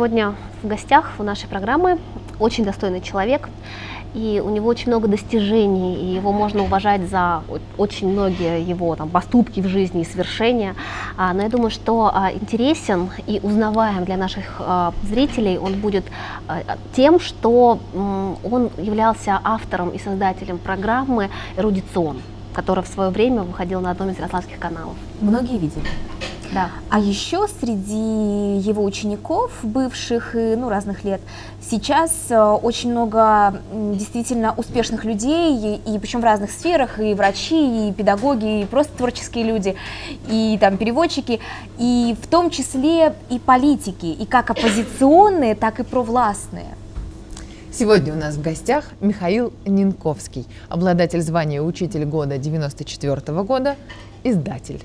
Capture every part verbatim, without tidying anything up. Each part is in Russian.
сегодня в гостях у нашей программы очень достойный человек, и у него очень много достижений, и его можно уважать за очень многие его там, поступки в жизни и свершения. А, но я думаю, что а, интересен и узнаваем для наших а, зрителей он будет а, тем, что м, он являлся автором и создателем программы «Эрудицион», которая в свое время выходила на одном из ярославских каналов. Многие видели. Да. А еще среди его учеников, бывших и ну, разных лет, сейчас очень много действительно успешных людей, и, и причем в разных сферах, и врачи, и педагоги, и просто творческие люди, и там переводчики, и в том числе и политики, и как оппозиционные, так и провластные. Сегодня у нас в гостях Михаил Нинковский, обладатель звания «Учитель года» девяносто четвёртого года, издатель.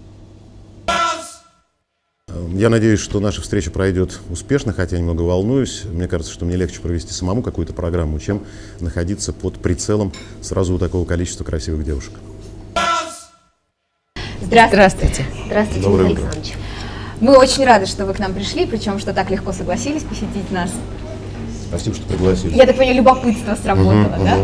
Я надеюсь, что наша встреча пройдет успешно, хотя я немного волнуюсь. Мне кажется, что мне легче провести самому какую-то программу, чем находиться под прицелом сразу у такого количества красивых девушек. Здравствуйте. Здравствуйте, Доброе Михаил утро. Александрович. Мы очень рады, что вы к нам пришли, причем что так легко согласились посетить нас. Спасибо, что пригласили. Я так понимаю, любопытство сработало, Угу, да? угу.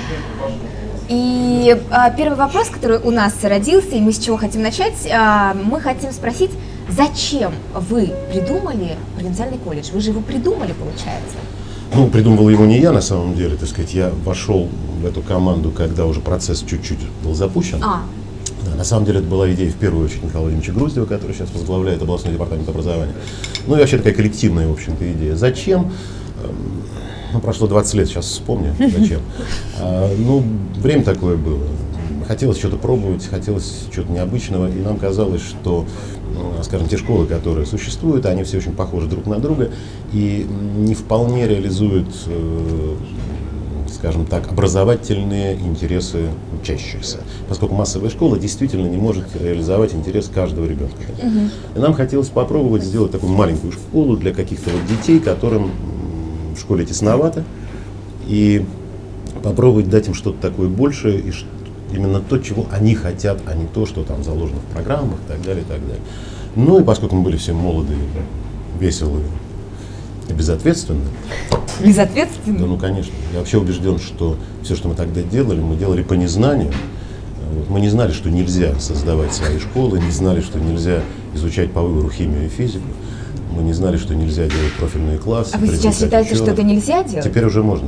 И а, первый вопрос, который у нас родился, и мы с чего хотим начать, а, мы хотим спросить, зачем вы придумали провинциальный колледж? Вы же его придумали, получается? Ну, придумывал его не я, на самом деле, так сказать, я вошел в эту команду, когда уже процесс чуть-чуть был запущен. А. Да, на самом деле это была идея в первую очередь Николая Владимировича Груздева, который сейчас возглавляет областной департамент образования. Ну и вообще такая коллективная, в общем-то, идея. Зачем? Ну, прошло двадцать лет, сейчас вспомню, зачем. А, ну, время такое было. Хотелось что-то пробовать, хотелось чего-то необычного, и нам казалось, что, скажем, те школы, которые существуют, они все очень похожи друг на друга и не вполне реализуют, скажем так, образовательные интересы учащихся, поскольку массовая школа действительно не может реализовать интерес каждого ребенка. Uh-huh. И нам хотелось попробовать сделать такую маленькую школу для каких-то вот детей, которым в школе тесновато, и попробовать дать им что-то такое большее, и именно то, чего они хотят, а не то, что там заложено в программах и так далее, и так далее. Ну и поскольку мы были все молодые, веселые и безответственные. Безответственные? Да, ну конечно. Я вообще убежден, что все, что мы тогда делали, мы делали по незнанию. Вот. Мы не знали, что нельзя создавать свои школы, не знали, что нельзя изучать по выбору химию и физику. Мы не знали, что нельзя делать профильные классы. А вы сейчас считаете, что это нельзя делать? Теперь уже можно.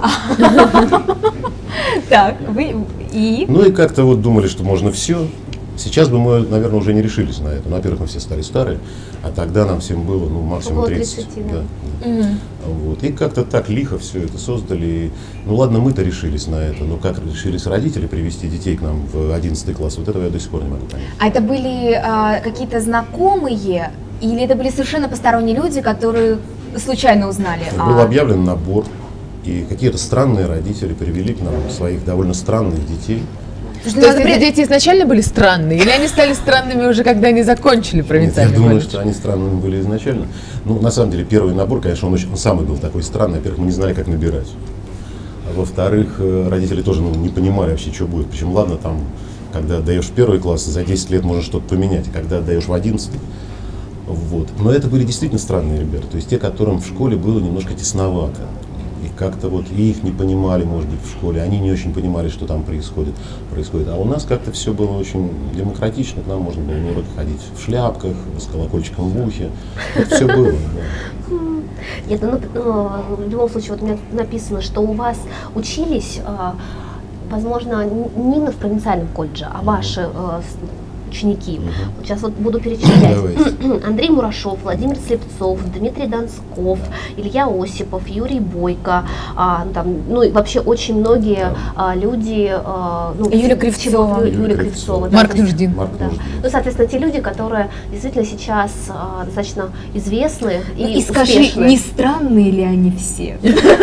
Так, вы и? Ну и как-то вот думали, что можно все. Сейчас бы мы, наверное, уже не решились на это. Ну, во-первых, мы все стали старые, а тогда нам всем было, ну, максимум тридцать. Да. Угу. Вот. И как-то так лихо все это создали. И, ну ладно, мы-то решились на это, но как решились родители привести детей к нам в одиннадцатый класс, вот этого я до сих пор не могу понять. А это были а, какие-то знакомые, или это были совершенно посторонние люди, которые случайно узнали? Был а... объявлен набор, и какие-то странные родители привели к нам своих довольно странных детей. Слушай, то есть эти дети изначально были странные, или они стали странными уже, когда они закончили провинциальный Нет, я думаю, колледж? что они странными были изначально. Ну, на самом деле, первый набор, конечно, он, очень, он самый был такой странный. Во-первых, мы не знали, как набирать. А во-вторых, родители тоже ну, не понимали вообще, что будет. Причем, ладно, там, когда отдаешь в первый класс, за десять лет можно что-то поменять, а когда отдаешь в одиннадцатый. Вот. Но это были действительно странные ребята, то есть те, которым в школе было немножко тесновато. И как-то вот и их не понимали, может быть, в школе, они не очень понимали, что там происходит. происходит. А у нас как-то все было очень демократично, к нам можно было на уроки ходить в шляпках, с колокольчиком в ухе. Это все было. Да. Нет, ну, ну, в любом случае, вот у меня написано, что у вас учились, возможно, не именно в провинциальном колледже, а ваши ученики. Угу. Вот сейчас вот буду перечислять. Андрей Мурашов, Владимир Слепцов, Дмитрий Донсков, Илья Осипов, Юрий Бойко, а, там, ну и вообще очень многие да. а, люди. А, ну, Юлия Кривцова. Юлия, Юлия Кривцова. Марк да, Нуждин. Да. Ну, соответственно, те люди, которые действительно сейчас а, достаточно известны и ну, и успешны. Скажи, не странные ли они все?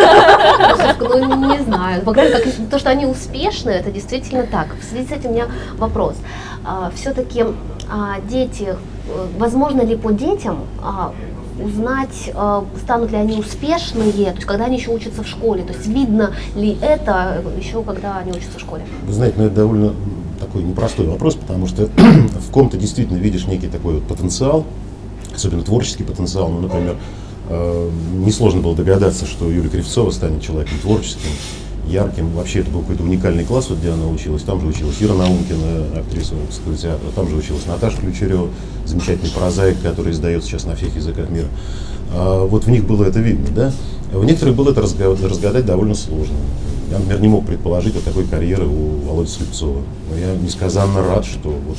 Ну, не знаю. То, что они успешны, это действительно так. В связи с этим у меня вопрос. Все-таки дети, возможно ли по детям узнать, станут ли они успешные, то есть когда они еще учатся в школе, то есть видно ли это еще когда они учатся в школе? Вы знаете, ну это довольно такой непростой вопрос, потому что в ком-то действительно видишь некий такой вот потенциал, особенно творческий потенциал, ну, например, Э, несложно было догадаться, что Юлия Кривцова станет человеком творческим, ярким. Вообще это был какой-то уникальный класс, вот, где она училась. Там же училась Ира Наумкина, актриса Русского театра. Там же училась Наташа Ключерева, замечательный прозаик, который издается сейчас на всех языках мира. А, вот в них было это видно, да? В некоторых было это разгадать довольно сложно. Я, например, не мог предположить вот такой карьеры у Володи Слепцова. Но я несказанно рад, что вот.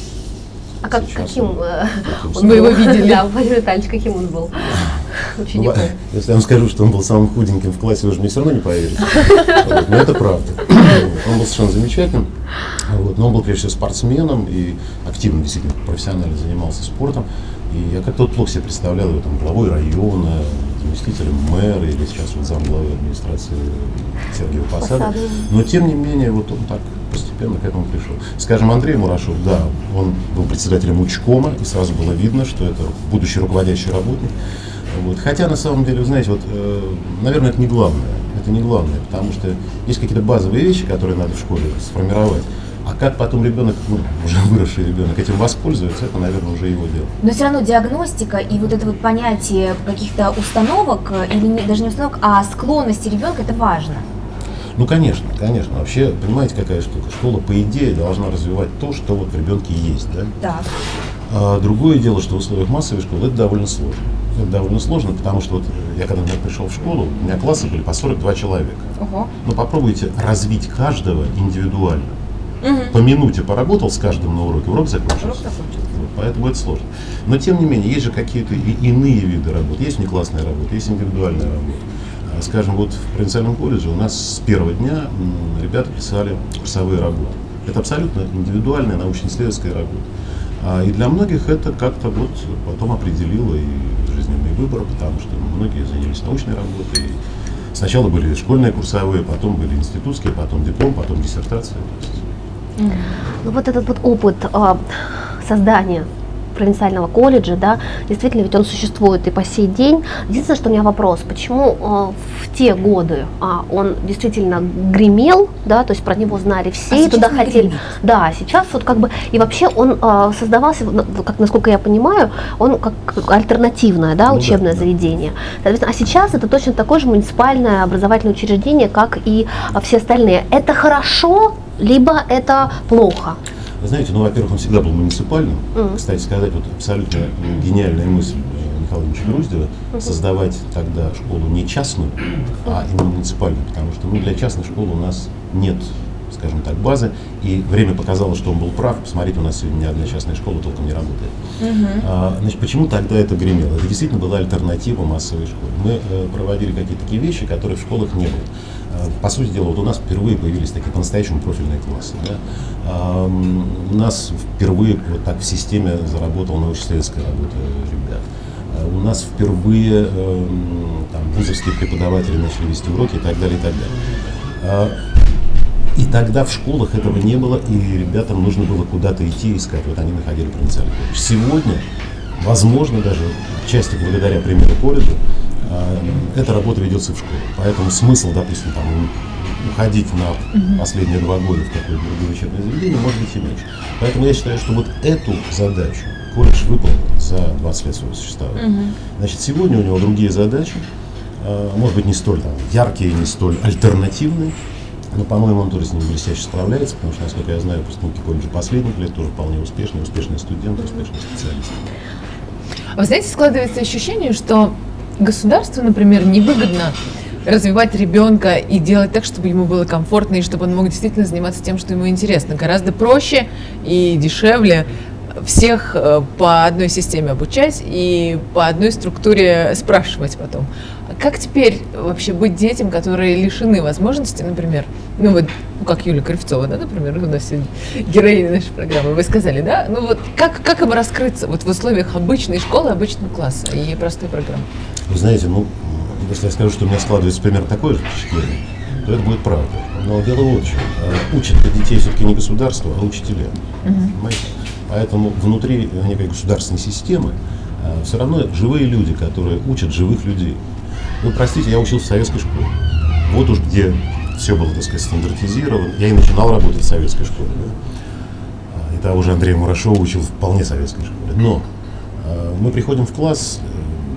А как, каким, он, он Вы его видели? Да, Владимир Витальевич, каким он был учеником? Если я вам скажу, что он был самым худеньким в классе, вы же мне все равно не поверите. Вот, но это правда. Он был совершенно замечательным. Вот, но он был, прежде всего, спортсменом и активно, действительно, профессионально занимался спортом. И я как-то вот плохо себе представлял его там главой района, заместителем мэра или сейчас вот замглавы администрации Сергея Посада. Посада. Но тем не менее, вот он так постепенно к этому пришел. Скажем, Андрей Мурашов, да, он был председателем учкома, и сразу было видно, что это будущий руководящий работник. Вот. Хотя, на самом деле, вы знаете, вот, э, наверное, это не главное. Это не главное, потому что есть какие-то базовые вещи, которые надо в школе сформировать. А как потом ребенок, ну, уже выросший ребенок, этим воспользуется, это, наверное, уже его дело. Но все равно диагностика и вот это вот понятие каких-то установок, или не, даже не установок, а склонности ребенка, это важно. Ну, конечно, конечно. Вообще, понимаете, какая штука? Школа, по идее, должна развивать то, что вот в ребенке есть, да? Так. А другое дело, что в условиях массовой школы это довольно сложно. Это довольно сложно, потому что вот я когда например, пришел в школу, у меня классы были по сорок два человека. Ого. Но попробуйте развить каждого индивидуально. Угу. По минуте поработал с каждым на уроке, урок закончился. Урок закончился. Вот, поэтому это сложно. Но тем не менее, есть же какие-то и иные виды работы. Есть внеклассная работа, есть индивидуальная работа. А, скажем, вот в провинциальном колледже у нас с первого дня м, ребята писали курсовые работы. Это абсолютно индивидуальная научно-исследовательская работа. А, и для многих это как-то вот потом определило и жизненные выборы, потому что многие занялись научной работой. Сначала были школьные курсовые, потом были институтские, потом диплом, потом диссертация. Ну, вот этот вот опыт а, создания провинциального колледжа, да, действительно, ведь он существует и по сей день. Единственное, что у меня вопрос, почему а, в те годы а, он действительно гремел, да, то есть про него знали все, А и туда не хотели. гремит. Да, сейчас вот как бы, и вообще он а, создавался, как, насколько я понимаю, он как альтернативное, да, Ну учебное да, да. заведение. Соответственно, а сейчас это точно такое же муниципальное образовательное учреждение, как и а, все остальные. Это хорошо, либо это плохо? Вы знаете, ну, во-первых, он всегда был муниципальным. Мгм. Кстати сказать, вот абсолютно гениальная мысль э, Михаила Ильича Груздева создавать тогда школу не частную, а именно муниципальную, потому что ну, для частной школы у нас нет, скажем так, базы, и время показало, что он был прав. Посмотрите, у нас сегодня ни одна частная школа толком не работает. А, значит, почему тогда это гремело? Это действительно была альтернатива массовой школе. Мы э, проводили какие-то такие вещи, которые в школах не было. По сути дела, вот у нас впервые появились такие по-настоящему профильные классы. Да? А, у нас впервые вот так в системе заработала научно-исследовательская работа ребят. А, у нас впервые э, там, вузовские преподаватели начали вести уроки и так далее, и так далее. А, и тогда в школах этого не было, и ребятам нужно было куда-то идти и искать. Вот они находили провинциальный колледж. Сегодня, возможно, даже отчасти благодаря примеру колледжа, эта работа ведется в школе. Поэтому смысл, допустим, там, уходить на mm-hmm. последние два года в какое-то другое учебное заведение может быть и меньше. Поэтому я считаю, что вот эту задачу колледж выполнил за двадцать лет своего существования. Mm-hmm. Значит, сегодня у него другие задачи, может быть, не столь там, яркие, не столь альтернативные, но, по-моему, он тоже с ними блестяще справляется, потому что, насколько я знаю, выпускники колледжа последних лет тоже вполне успешные, успешные студенты, успешные специалисты. Вы знаете, складывается ощущение, что государству, например, невыгодно развивать ребенка и делать так, чтобы ему было комфортно и чтобы он мог действительно заниматься тем, что ему интересно. Гораздо проще и дешевле всех по одной системе обучать и по одной структуре спрашивать потом. Как теперь вообще быть детям, которые лишены возможности, например, ну вот, ну, как Юлия Кривцова, да, например, у нас сегодня героиня нашей программы, вы сказали, да, ну вот как, как им раскрыться вот в условиях обычной школы, обычного класса и простой программы? Вы знаете, ну, если я скажу, что у меня складывается примерно такое же впечатление, то это будет правда. Но дело вот в чем. Учат детей все-таки не государство, а учителя. Uh-huh. Понимаете? Поэтому внутри некой государственной системы все равно живые люди, которые учат живых людей. Вы простите, я учился в советской школе. Вот уж где все было, так сказать, стандартизировано. Я и начинал работать в советской школе. Да? И того же Андрея Мурашова учил в вполне советской школе. Но э, мы приходим в класс,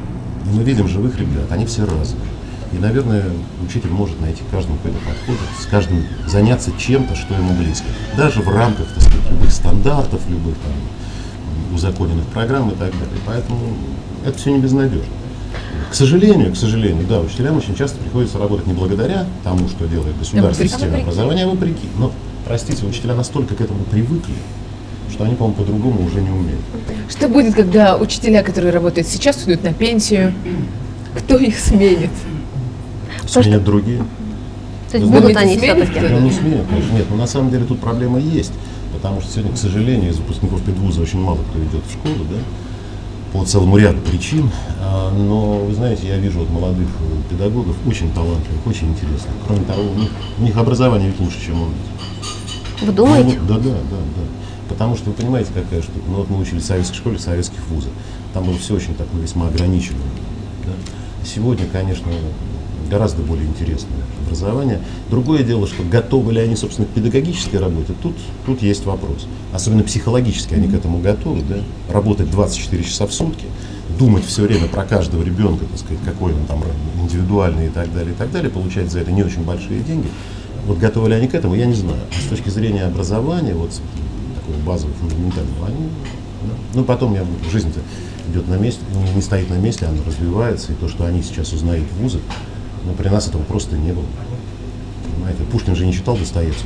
И мы видим живых ребят, они все разные. И, наверное, учитель может найти каждому какой-то подход, с каждым заняться чем-то, что ему близко. Даже в рамках, так сказать, любых стандартов, любых там, узаконенных программ и так далее. Поэтому это все не безнадежно. К сожалению, к сожалению, да, учителям очень часто приходится работать не благодаря тому, что делает государственная система образования, а вопреки. Но, простите, учителя настолько к этому привыкли, что они, по-моему, по-другому уже не умеют. Что будет, когда учителя, которые работают сейчас, уйдут на пенсию? Кто их сменит? Сменят другие. То есть Вы будут знаете, они сменят все-таки? Ну, не сменят, конечно, нет. Но на самом деле тут проблема есть. Потому что сегодня, к сожалению, из выпускников педвуза очень мало кто идет в школу, да, по целому ряду причин. А, но, вы знаете, я вижу вот молодых педагогов, очень талантливых, очень интересных. Кроме того, у них, у них образование ведь лучше, чем у нас. Вы думаете? Ну, да, да, да, да. Потому что вы понимаете, какая штука. Ну вот мы учились в советской школе, в советских вузах. Там было все очень так, ну, весьма ограничено. Да? Сегодня, конечно, гораздо более интересное образование. Другое дело, что готовы ли они, собственно, к педагогической работе, тут, тут есть вопрос. Особенно психологически они к этому готовы, да? Работать двадцать четыре часа в сутки, думать все время про каждого ребенка, так сказать, какой он там индивидуальный и так далее, и так далее, получать за это не очень большие деньги. Вот готовы ли они к этому, я не знаю. А с точки зрения образования, вот такого базового, фундаментального, они, да? Ну, потом я, жизнь-то идет на месте, не, не стоит на месте, она развивается, и то, что они сейчас узнают в вузах, ну, при нас этого просто не было. Понимаете, Пушкин же не читал Достоевского.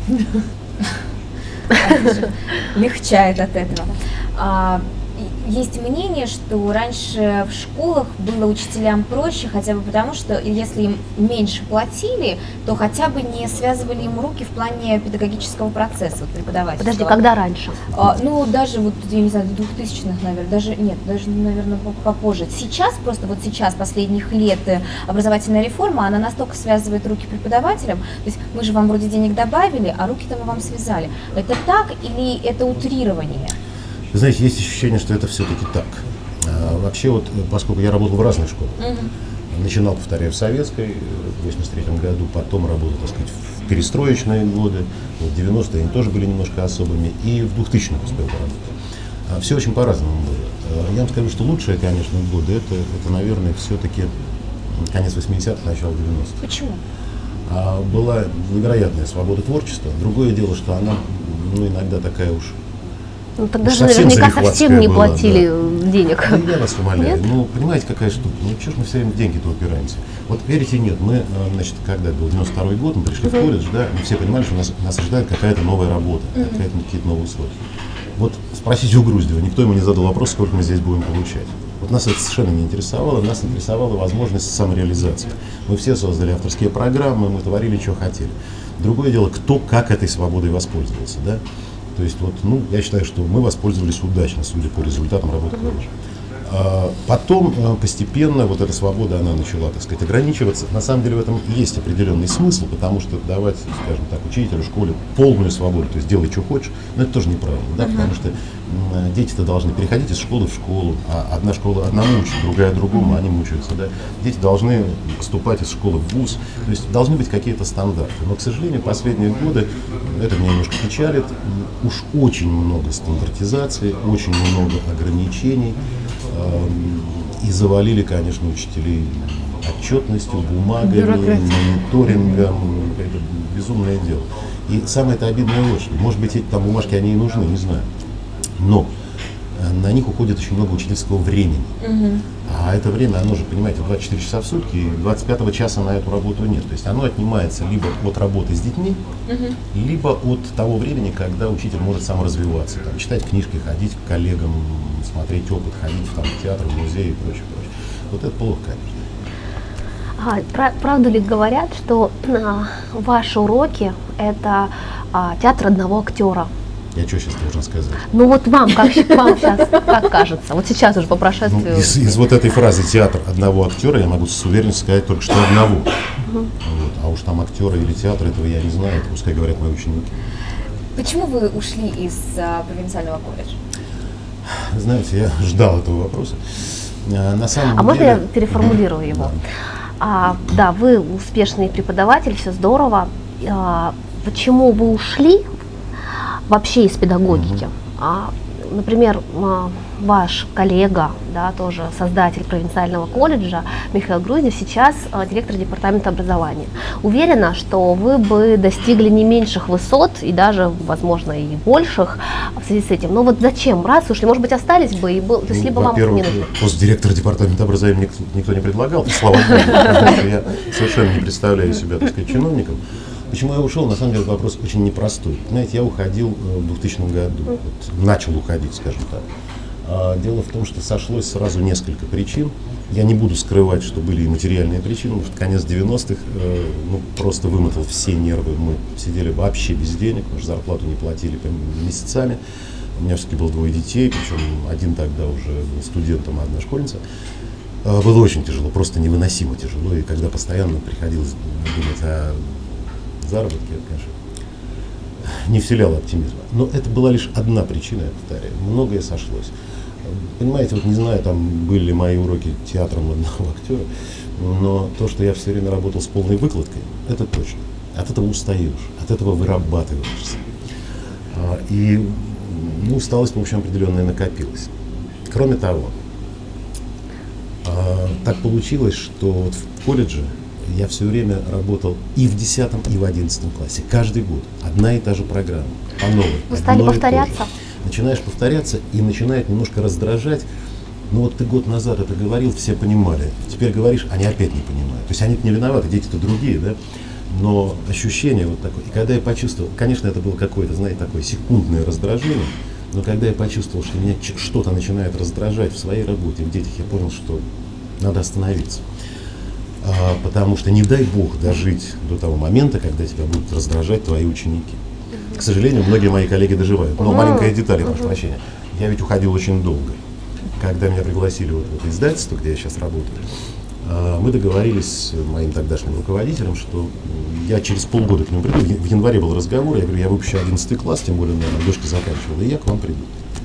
Легчает от этого. А, есть мнение, что раньше в школах было учителям проще, хотя бы потому, что если им меньше платили, то хотя бы не связывали им руки в плане педагогического процесса, вот, преподавательского. Подожди, когда раньше? А, ну, даже вот, я не знаю, двухтысячных, наверное, даже, нет, даже, наверное, попозже. Сейчас, просто вот сейчас, последних лет, образовательная реформа, она настолько связывает руки преподавателям, то есть мы же вам вроде денег добавили, а руки-то мы вам связали. Это так или это утрирование? Вы знаете, есть ощущение, что это все-таки так. А, вообще, вот, поскольку я работал в разных школах, угу. начинал, повторяю, в советской, в восемьдесят третьем году, потом работал, так сказать, в перестроечные годы, в девяностые они тоже были немножко особыми, и в двухтысячных успел поработать. А, все очень по-разному было. А, я вам скажу, что лучшие, конечно, годы, это, это наверное, все-таки конец восьмидесятых, начало девяностых. Почему? А, была невероятная свобода творчества. Другое дело, что она, ну, иногда такая уж... Ну, тогда же совсем наверняка совсем не была, платили да. денег. Ну, я вас умоляю. Нет? Ну, понимаете, какая штука? Ну, что ж мы все время в деньги-то упираемся? Вот верите, нет, мы, значит, когда был девяносто второй год, мы пришли uh-huh. в колледж, да, мы все понимали, что нас, нас ожидает какая-то новая работа, uh-huh. какая-то, какие-то новые условия. Вот спросите у Груздева, никто ему не задал вопрос, сколько мы здесь будем получать. Вот нас это совершенно не интересовало, нас интересовала возможность самореализации. Мы все создали авторские программы, мы творили, что хотели. Другое дело, кто как этой свободой воспользовался, да? То есть, вот, ну, я считаю, что мы воспользовались удачно, судя по результатам работы колледжа. А потом постепенно вот эта свобода, она начала, так сказать, ограничиваться. На самом деле в этом есть определенный смысл, потому что давать, скажем так, учителю, школе полную свободу, то есть делай, что хочешь, но это тоже неправильно, да, uh-huh. потому что м, дети-то должны переходить из школы в школу, а одна школа одному учит, другая другому, uh-huh. они мучаются, да. Дети должны поступать из школы в вуз, то есть должны быть какие-то стандарты. Но, к сожалению, последние годы, это меня немножко печалит, уж очень много стандартизации, очень много ограничений. И завалили, конечно, учителей отчетностью, бумагами, мониторингом. Это безумное дело. И самое это обидное вот что. Может быть, эти там бумажки, они и нужны, не знаю. Но на них уходит очень много учительского времени. Угу. А это время, оно же, понимаете, двадцать четыре часа в сутки, и двадцать пятого часа на эту работу нет. То есть оно отнимается либо от работы с детьми, угу. либо от того времени, когда учитель может сам развиваться. Там, читать книжки, ходить к коллегам, смотреть опыт, ходить там, в театр, в музей и прочее, прочее. Вот это плохо, конечно. А, пра- правду ли говорят, что а, ваши уроки – это а, театр одного актера? Я что сейчас должен сказать? Ну вот вам, как вам сейчас как кажется? Вот сейчас уже по прошествию… Ну, из, из вот этой фразы «театр одного актера» я могу с уверенностью сказать только что одного. Uh-huh. Вот. А уж там актера или театр, этого я не знаю, это пускай говорят мои ученики. Почему вы ушли из а, провинциального колледжа? Знаете, я ждал этого вопроса. А, на самом а деле... можно я переформулирую uh-huh. его? Да. А, да, вы успешный преподаватель, все здорово. А, почему вы ушли вообще из педагогики? Uh-huh. А например, ваш коллега, да, тоже создатель провинциального колледжа Михаил Груздев, сейчас директор департамента образования. Уверена, что вы бы достигли не меньших высот и даже, возможно, и больших в связи с этим. Но вот зачем? Раз ушли, может быть, остались бы, и был, то есть Ну, либо вам не во-первых, нужно. пост директора департамента образования никто, никто не предлагал, слава богу, потому что я совершенно не представляю себя, так сказать, чиновником. Почему я ушел, на самом деле вопрос очень непростой. Знаете, я уходил в двухтысячном году, вот, начал уходить, скажем так. А дело в том, что сошлось сразу несколько причин. Я не буду скрывать, что были и материальные причины, потому что конец девяностых э, ну, просто вымотал все нервы. Мы сидели вообще без денег, потому что зарплату не платили месяцами. У меня все-таки было двое детей, причем один тогда уже был студентом, а одна школьница. Э, было очень тяжело, просто невыносимо тяжело. И когда постоянно приходилось думать о заработке, это, конечно, не вселяло оптимизма. Но это была лишь одна причина, я повторяю. Многое сошлось. Понимаете, вот не знаю, там были ли мои уроки театром одного актера, но то, что я все время работал с полной выкладкой, это точно. От этого устаешь, от этого вырабатываешься. И ну, усталость, в общем, определенная накопилась. Кроме того, так получилось, что вот в колледже я все время работал и в десятом, и в одиннадцатом классе. Каждый год. Одна и та же программа. По новой. Вы стали одно и то же. повторяться? Начинаешь повторяться и начинает немножко раздражать. Ну вот ты год назад это говорил, все понимали. Теперь говоришь, они опять не понимают. То есть они-то не виноваты, дети-то другие, да? Но ощущение вот такое. И когда я почувствовал, конечно, это было какое-то, знаете, такое секундное раздражение, но когда я почувствовал, что меня что-то начинает раздражать в своей работе, в детях, я понял, что надо остановиться. А, потому что не дай бог дожить до того момента, когда тебя будут раздражать твои ученики. К сожалению, многие мои коллеги доживают. Но маленькая деталь, я прошу прощения. Я ведь уходил очень долго. Когда меня пригласили вот в это издательство, где я сейчас работаю, мы договорились с моим тогдашним руководителем, что я через полгода к нему приду. В январе был разговор, я говорю, я выпущу одиннадцатый класс, тем более, наверное, дочка заканчивала, и я к вам приду.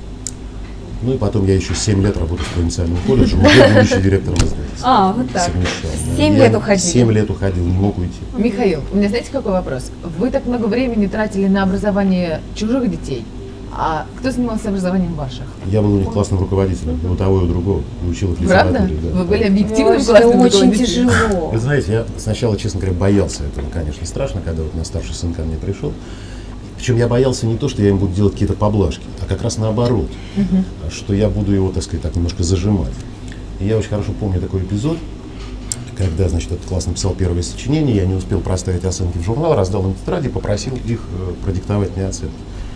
Ну и потом я еще семь лет работал в провинциальном колледже, уже будучи директором издательства. А, вот так. Совмещал. Семь Я лет уходили. Семь лет уходил, не мог уйти. Михаил, у меня знаете какой вопрос? Вы так много времени тратили на образование чужих детей, а кто занимался образованием ваших? Я был у них классным руководителем, и у того, и у другого, и учил их Правда? литературе. Да. Вы были объективным Ой, это классным очень руководителем? тяжело. Вы знаете, я сначала, честно говоря, боялся этого, конечно, страшно, когда вот у меня старший сын ко мне пришел. Причем я боялся не то, что я им буду делать какие-то поблажки, а как раз наоборот, uh-huh. что я буду его, так сказать, так немножко зажимать. И я очень хорошо помню такой эпизод, когда, значит, этот класс написал первое сочинение, я не успел проставить оценки в журнал, раздал им тетради, попросил их э, продиктовать мне оценки.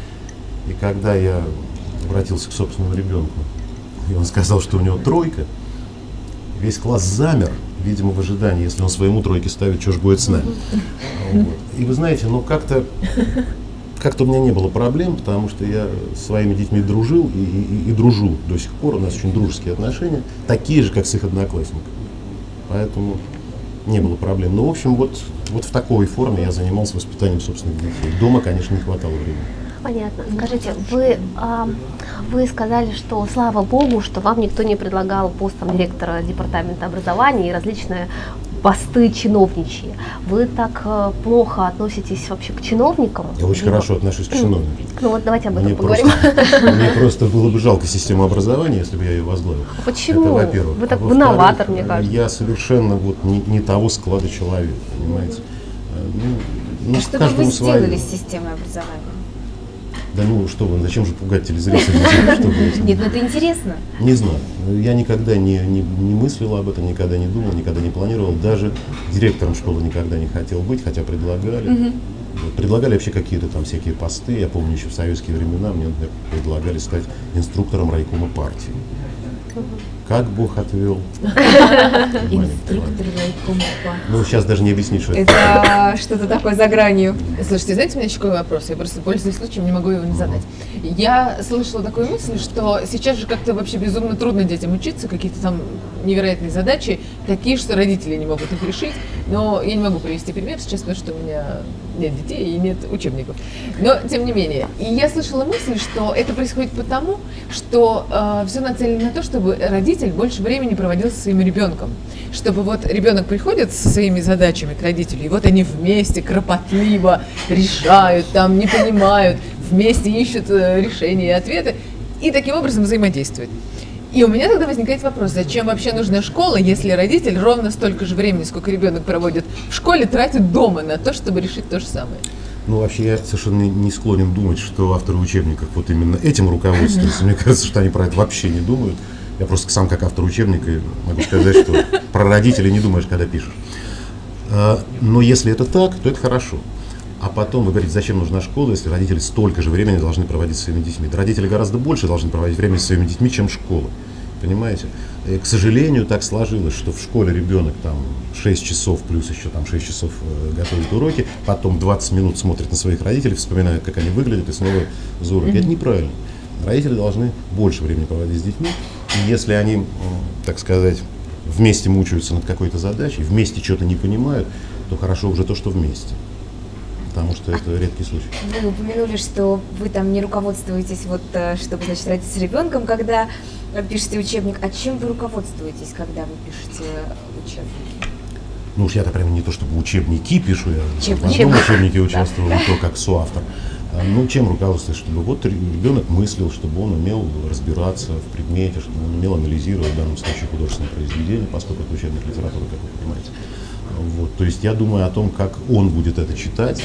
И когда я обратился к собственному ребенку, и он сказал, что у него тройка, весь класс замер, видимо, в ожидании, если он своему тройке ставит, что же будет с нами. Вот. И вы знаете, ну как-то как-то у меня не было проблем, потому что я с своими детьми дружил и, и, и дружу до сих пор. У нас очень дружеские отношения, такие же, как с их одноклассниками. Поэтому не было проблем. Ну, в общем, вот, вот в такой форме я занимался воспитанием собственных детей. Дома, конечно, не хватало времени. Понятно. Скажите, вы, а, вы сказали, что слава богу, что вам никто не предлагал пост там, директора департамента образования и различные посты чиновничьи. Вы так э, плохо относитесь вообще к чиновникам? Я очень Либо... хорошо отношусь к чиновникам. Ну вот давайте об этом Мне поговорим. Просто, мне просто было бы жалко систему образования, если бы я ее возглавил. Почему? Это, во-первых. Вы так а новатор, мне кажется. Я совершенно вот не, не того склада человека, понимаете. Ну, ну, А что бы вы каждому свое. сделали с системой образования? Да ну что вы, зачем же пугать телезрителей? Чтобы этим- Нет, ну это интересно. Не знаю. Я никогда не, не, не мыслил об этом, никогда не думал, никогда не планировал. Даже директором школы никогда не хотел быть, хотя предлагали. Вот, предлагали вообще какие-то там всякие посты. Я помню, еще в советские времена мне, например, предлагали стать инструктором райкома партии. Как Бог отвел. Инструктор райкома партии. Ну, сейчас даже не объяснить, что это. Это что-то такое за гранью. Слушайте, знаете, у меня еще какой вопрос? Я просто, пользуясь случаем, не могу его не задать. Я слышала такую мысль, что сейчас же как-то вообще безумно трудно детям учиться, какие-то там невероятные задачи, такие, что родители не могут их решить. Но я не могу привести пример сейчас, потому что у меня нет детей и нет учебников. Но, тем не менее, и я слышала мысль, что это происходит потому, что э, все нацелено на то, чтобы родитель больше времени проводил со своим ребенком. Чтобы вот ребенок приходит со своими задачами к родителю, и вот они вместе кропотливо решают, там не понимают, вместе ищут э, решения и ответы. и таким образом взаимодействовать. И у меня тогда возникает вопрос, зачем вообще нужна школа, если родитель ровно столько же времени, сколько ребенок проводит в школе, тратит дома на то, чтобы решить то же самое? Ну, вообще, я совершенно не склонен думать, что авторы учебников вот именно этим руководствуются. Мне кажется, что они про это вообще не думают. Я просто сам, как автор учебника, могу сказать, что про родителей не думаешь, когда пишешь. Но если это так, то это хорошо. А потом вы говорите, зачем нужна школа, если родители столько же времени должны проводить со своими детьми. Да, родители гораздо больше должны проводить время со своими детьми, чем школа. Понимаете? И, к сожалению, так сложилось, что в школе ребенок там шесть часов плюс еще там шесть часов э, готовит уроки, потом двадцать минут смотрит на своих родителей, вспоминает, как они выглядят, и снова за уроки. Mm-hmm. Это неправильно. Родители должны больше времени проводить с детьми. И если они, э, так сказать, вместе мучаются над какой-то задачей, вместе что-то не понимают, то хорошо уже то, что вместе. Потому что это редкий случай. Вы упомянули, что вы там не руководствуетесь, вот, чтобы, значит, родиться с ребенком, когда пишете учебник. А чем вы руководствуетесь, когда вы пишете учебники? Ну уж я-то прямо не то, чтобы учебники пишу, я Учеб... в одном учебнике участвовал, и то как соавтор. Ну, чем руководствуюсь? Чтобы вот ребенок мыслил, чтобы он умел разбираться в предмете, чтобы он умел анализировать, в данном случае, художественное произведение, поскольку это учебник литературы, как вы понимаете. Вот, то есть я думаю о том, как он будет это читать,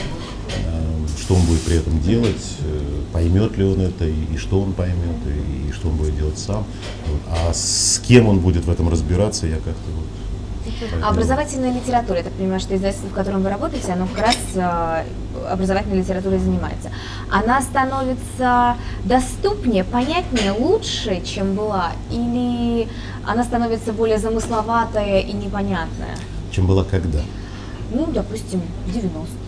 э, что он будет при этом делать, э, поймет ли он это, и, и что он поймет, и, и что он будет делать сам. Вот. А с кем он будет в этом разбираться, я как-то вот... А образовательная литература, я так понимаю, что издательство, в котором вы работаете, оно как раз э, образовательной литературой занимается. Она становится доступнее, понятнее, лучше, чем была, или она становится более замысловатая и непонятная? Чем была когда? Ну, допустим, девяностые.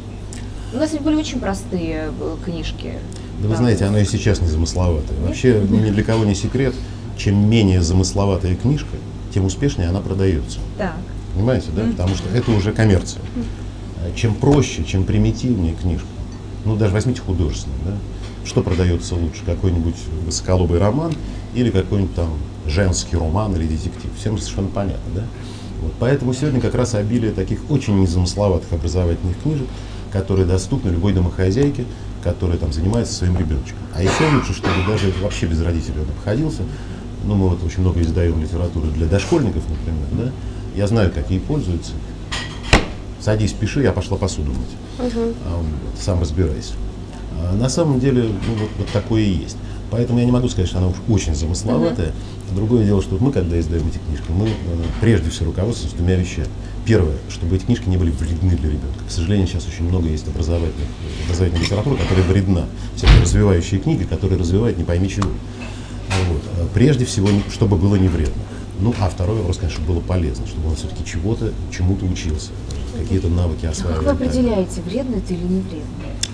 У нас ведь были очень простые книжки. Да вы знаете, оно и сейчас не замысловатое. Вообще ни для кого не секрет, чем менее замысловатая книжка, тем успешнее она продается. Так. Понимаете, да? Потому что это уже коммерция. Чем проще, чем примитивнее книжка, ну даже возьмите художественную, да? Что продается лучше? Какой-нибудь высоколобый роман или какой-нибудь там женский роман или детектив? Всем совершенно понятно, да? Вот, поэтому сегодня как раз обилие таких очень незамысловатых образовательных книжек, которые доступны любой домохозяйке, которая там занимается своим ребеночком. А еще лучше, чтобы даже вообще без родителей он обходился. Ну, мы вот очень много издаем литературы для дошкольников, например, да? Я знаю, какие пользуются. Садись, пиши, я пошла посуду мыть. Uh-huh. а, сам разбирайся. А, на самом деле, ну, вот, вот такое и есть. Поэтому я не могу сказать, что она уж очень замысловатая. Uh-huh. Другое дело, что мы, когда издаем эти книжки, мы прежде всего руководствуемся двумя вещами. Первое, чтобы эти книжки не были вредны для ребенка. К сожалению, сейчас очень много есть образовательных, образовательной литературы, которая вредна. Всякие развивающие книги, которые развивают не пойми чего. Вот. Прежде всего, чтобы было не вредно. Ну, а второй вопрос, конечно, было полезно, чтобы он все-таки чего-то, чему-то учился, какие-то навыки осваивал. Как вы определяете, вредно это или не вредно?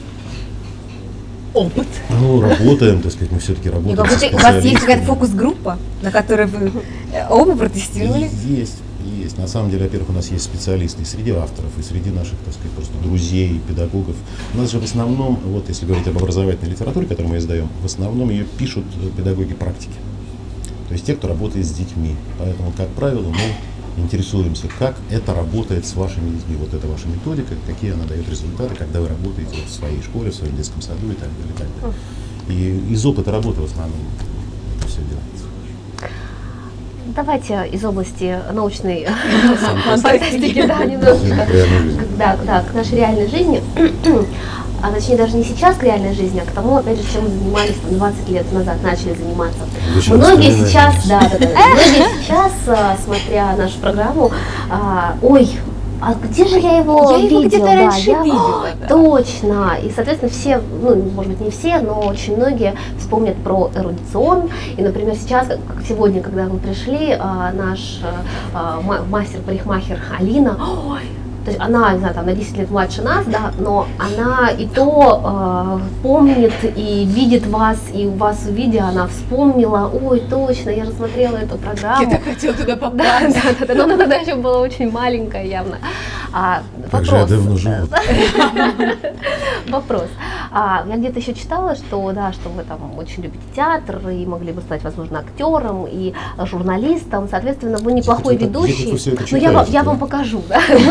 Опыт. Ну, работаем, так сказать, мы все-таки работаем. У вас есть какая-то фокус-группа, на которой вы оба протестировали? Есть, есть. На самом деле, во-первых, у нас есть специалисты и среди авторов, и среди наших, так сказать, просто друзей, педагогов. У нас же в основном, вот если говорить об образовательной литературе, которую мы издаем, в основном ее пишут педагоги практики. То есть те, кто работает с детьми. Поэтому, как правило, мы интересуемся, как это работает с вашими детьми. Вот это ваша методика, какие она дает результаты, когда вы работаете вот в своей школе, в своем детском саду и так далее. И, так далее. И из опыта работы в основном это все делается. Давайте из области научной фантастики, да, немножечко, да, да, к нашей реальной жизни, а точнее даже не сейчас к реальной жизни, а к тому, опять же, чем мы занимались двадцать лет назад, начали заниматься. Многие сейчас, да, да, да, многие сейчас, смотря нашу программу, а, ой, а где же я его я видела? Его где-то да, раньше я... видела. Да. Точно. И, соответственно, все, ну, может быть, не все, но очень многие вспомнят про эрудицион. И, например, сейчас, как сегодня, когда вы пришли, а, наш а, мастер-парикмахер Алина, ой, то есть она, не знаю, там, на десять лет младше нас, да, но она и то э, помнит и видит вас, и вас увидя, она вспомнила, ой, точно, я же смотрела эту программу. Я так хотела туда попасть. Да, да, да, да, но она тогда еще была очень маленькая явно. А, как же я давно живу. Вопрос. А, я где-то еще читала, что, да, что вы там очень любите театр и могли бы стать, возможно, актером и журналистом, соответственно, вы неплохой ведущий. Вы Ну, я, вам, я вам покажу, да, в интернете.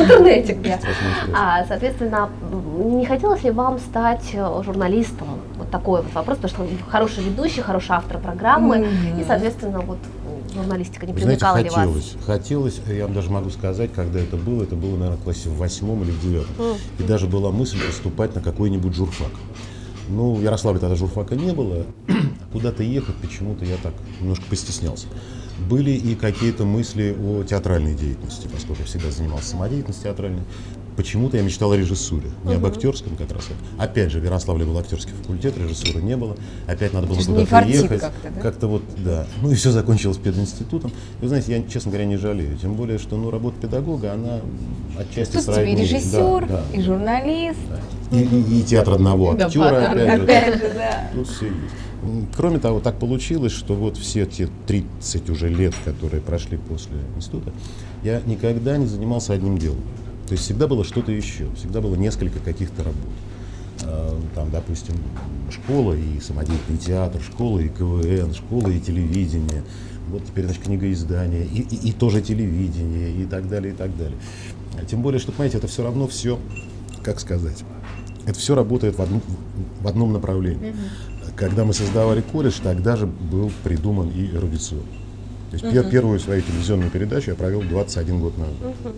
этик. Страшно интересно. А, соответственно, м, не хотелось ли вам стать э, журналистом? Вот такой вот вопрос, потому что вы хороший ведущий, хороший автор программы, Мгм. и, соответственно, вот м, журналистика не Вы знаете, привлекала ли вас? хотелось, хотелось, я вам даже могу сказать, когда это было, это было, наверное, в классе в восьмом или в девятом. И даже была мысль поступать на какой-нибудь журфак. Ну, в Ярославле тогда журфака не было, куда-то ехать почему-то я так немножко постеснялся. Были и какие-то мысли о театральной деятельности, поскольку я всегда занимался самодеятельностью театральной. Почему-то я мечтал о режиссуре, не об актерском как раз. Опять же, в Ярославле был актерский факультет, режиссуры не было. Опять надо было Это ж не куда-то фартит ехать. как-то, да? Как-то вот, да. Ну и все закончилось пединститутом. И вы знаете, я, честно говоря, не жалею. Тем более, что ну, работа педагога, она отчасти Тут тебе и сродни. режиссер, Да, и журналист. да. И, и- и театр одного Да, актера, паттерн. опять же. Опять же, да. Тут все есть. М, Кроме того, так получилось, что вот все те тридцать уже лет, которые прошли после института, я никогда не занимался одним делом. То есть всегда было что-то еще, всегда было несколько каких-то работ. А, Там, допустим, школа и самодеятельный театр, школа и КВН, школа и телевидение, вот теперь, значит, книгоиздание, и, и, и тоже телевидение, и так далее, и так далее. А Тем более, что, понимаете, это все равно все, как сказать, это все работает в одном, в одном направлении. Когда мы создавали колледж, тогда же был придуман и эрудицион. То есть пер- первую свою телевизионную передачу я провел двадцать один год назад.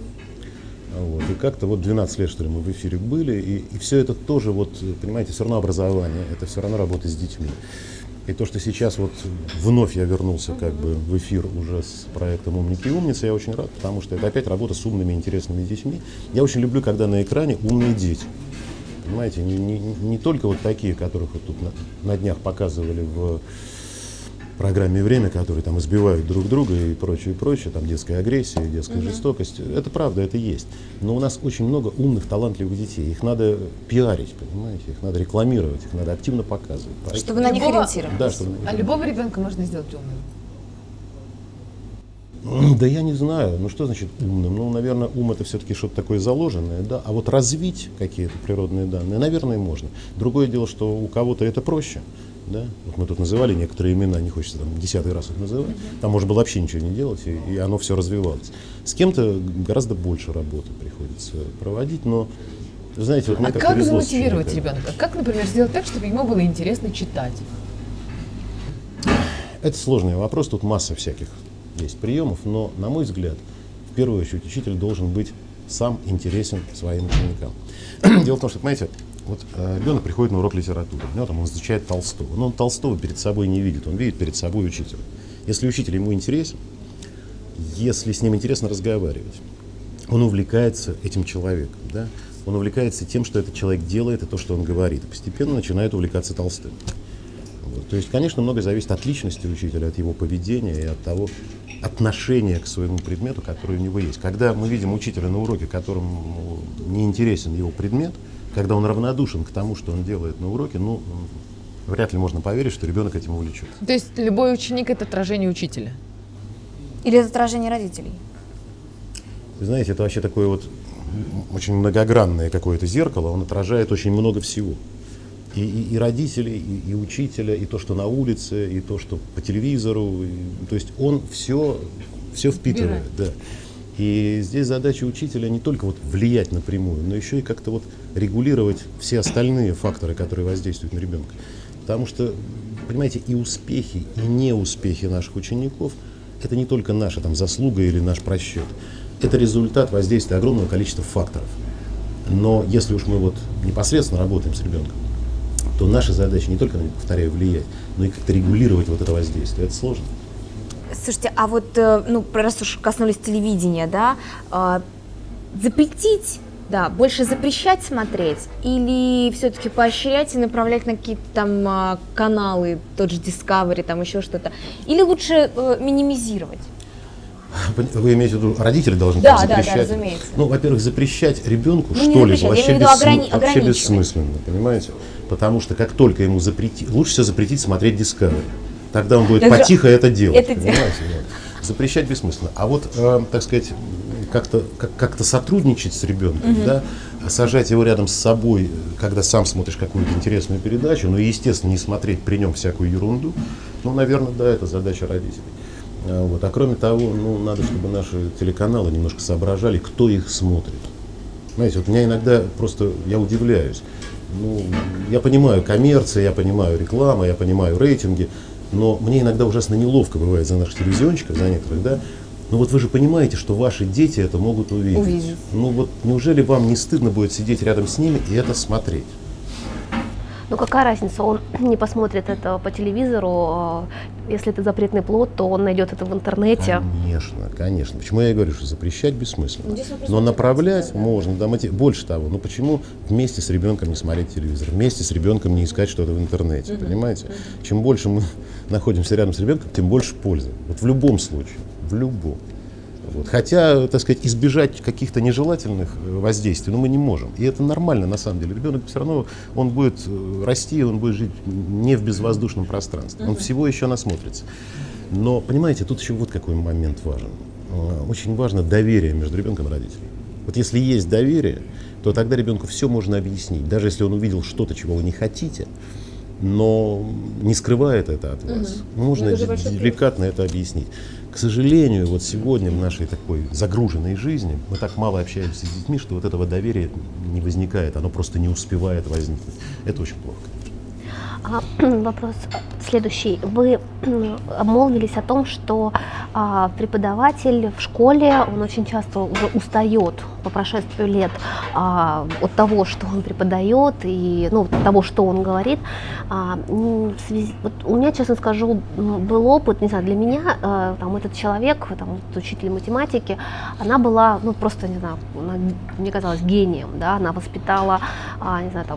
Вот. И как-то вот двенадцать лет, что ли, мы в эфире были, и, и все это тоже, вот, понимаете, все равно образование, это все равно работа с детьми. И то, что сейчас вот вновь я вернулся как бы в эфир уже с проектом «Умники и умницы», я очень рад, потому что это опять работа с умными, интересными детьми. Я очень люблю, когда на экране умные дети. Понимаете, не, не, не только вот такие, которых вот тут на, на днях показывали в программе «Время», которые там избивают друг друга и прочее, и прочее, там детская агрессия, детская mm-hmm. жестокость. Это правда, это есть. Но у нас очень много умных, талантливых детей. Их надо пиарить, понимаете, их надо рекламировать, их надо активно показывать. Чтобы на них Любого- ориентироваться. Да, чтобы на них- А любого ребенка можно сделать умным? М, Да я не знаю, ну что значит умным? Ну, наверное, ум это все-таки что-то такое заложенное, да, а вот развить какие-то природные данные, наверное, можно. Другое дело, что у кого-то это проще, да, вот мы тут называли некоторые имена, не хочется там десятый раз их называть, там можно было вообще ничего не делать, и, и оно все развивалось. С кем-то гораздо больше работы приходится проводить, но, знаете, вот мне А как как повезло с замотивировать учениками. ребенка? Как, например, сделать так, чтобы ему было интересно читать? Это сложный вопрос, тут масса всяких есть приемов, но, на мой взгляд, в первую очередь учитель должен быть сам интересен своим ученикам. Дело в том, что, понимаете, вот э, ребенок приходит на урок литературы, у него там он изучает Толстого, но он Толстого перед собой не видит, он видит перед собой учителя. Если учитель ему интересен, если с ним интересно разговаривать, он увлекается этим человеком, да? Он увлекается тем, что этот человек делает, и то, что он говорит, и постепенно начинает увлекаться Толстым. Вот. То есть, конечно, многое зависит от личности учителя, от его поведения и от того отношения к своему предмету, который у него есть. Когда мы видим учителя на уроке, которому не интересен его предмет, когда он равнодушен к тому, что он делает на уроке, ну, вряд ли можно поверить, что ребенок этим увлечется. То есть любой ученик — это отражение учителя? Или это отражение родителей? Вы знаете, это вообще такое вот м, очень многогранное какое-то зеркало, он отражает очень много всего. И, и, и родителей, и, и учителя, и то, что на улице, и то, что по телевизору. И, то есть он все, все впитывает. Да. И здесь задача учителя не только вот влиять напрямую, но еще и как-то вот регулировать все остальные факторы, которые воздействуют на ребенка. Потому что, понимаете, и успехи, и неуспехи наших учеников — это не только наша там заслуга или наш просчет. Это результат воздействия огромного количества факторов. Но если уж мы вот непосредственно работаем с ребенком, то наша задача не только, повторяю, влиять, но и как-то регулировать вот это воздействие. Это сложно. Слушайте, а вот, э, ну, раз уж коснулись телевидения, да, э, запретить, да, больше запрещать смотреть или все-таки поощрять и направлять на какие-то там э, каналы, тот же Discovery, там еще что-то, или лучше э, минимизировать? Вы имеете в виду, родители должны Да, так да, да, запрещать? разумеется. Ну, во-первых, запрещать ребенку Ну, не что-либо запрещать, я вообще, имею в виду бессмы- ограни- вообще ограничивать. бессмысленно, понимаете? Потому что как только ему запретить, лучше всего запретить смотреть Discovery. Тогда он будет Даже потихо это делать, это понимаете? Вот. Запрещать бессмысленно. А вот, э, так сказать, как-то как, как-то сотрудничать с ребенком, угу. да, сажать его рядом с собой, когда сам смотришь какую-то интересную передачу, но, естественно, не смотреть при нем всякую ерунду, ну, наверное, да, это задача родителей. Вот. А кроме того, ну, надо, чтобы наши телеканалы немножко соображали, кто их смотрит. Знаете, вот меня иногда просто, я удивляюсь. Ну, я понимаю коммерция, я понимаю реклама, я понимаю рейтинги, но мне иногда ужасно неловко бывает за наших телевизионщиков, за некоторых, да. Ну вот вы же понимаете, что ваши дети это могут увидеть. Увидеть. Ну вот неужели вам не стыдно будет сидеть рядом с ними и это смотреть? Ну какая разница, он не посмотрит это по телевизору, если это запретный плод, то он найдет это в интернете. Конечно, конечно. Почему я и говорю, что запрещать бессмысленно. Ну, здесь вопрос Но направлять мотивации, да. можно, да, мотив- больше того. Ну почему вместе с ребенком не смотреть телевизор, вместе с ребенком не искать что-то в интернете, понимаете? Чем больше мы находимся рядом с ребенком, тем больше пользы. Вот в любом случае, в любом. Вот. Хотя, так сказать, избежать каких-то нежелательных э, воздействий, ну, мы не можем. И это нормально, на самом деле. Ребенок все равно, он будет э, расти, он будет жить не в безвоздушном пространстве. Он всего еще насмотрится. Но, понимаете, тут еще вот какой момент важен. Э, Очень важно доверие между ребенком и родителем. Вот если есть доверие, то тогда ребенку все можно объяснить. Даже если он увидел что-то, чего вы не хотите, но не скрывает это от вас. Ну, можно деликатно это объяснить. К сожалению, вот сегодня в нашей такой загруженной жизни мы так мало общаемся с детьми, что вот этого доверия не возникает, оно просто не успевает возникнуть. Это очень плохо. А, вопрос следующий. Вы обмолвились о том, что а, преподаватель в школе, он очень часто уже устает по прошествию лет а, от того, что он преподает, и ну, от того, что он говорит. А, в связи, вот у меня, честно скажу, был опыт, не знаю, для меня а, там, этот человек, там, вот, учитель математики, она была, ну, просто, не знаю, она, мне казалось, гением, да, она воспитала, а, не знаю, там,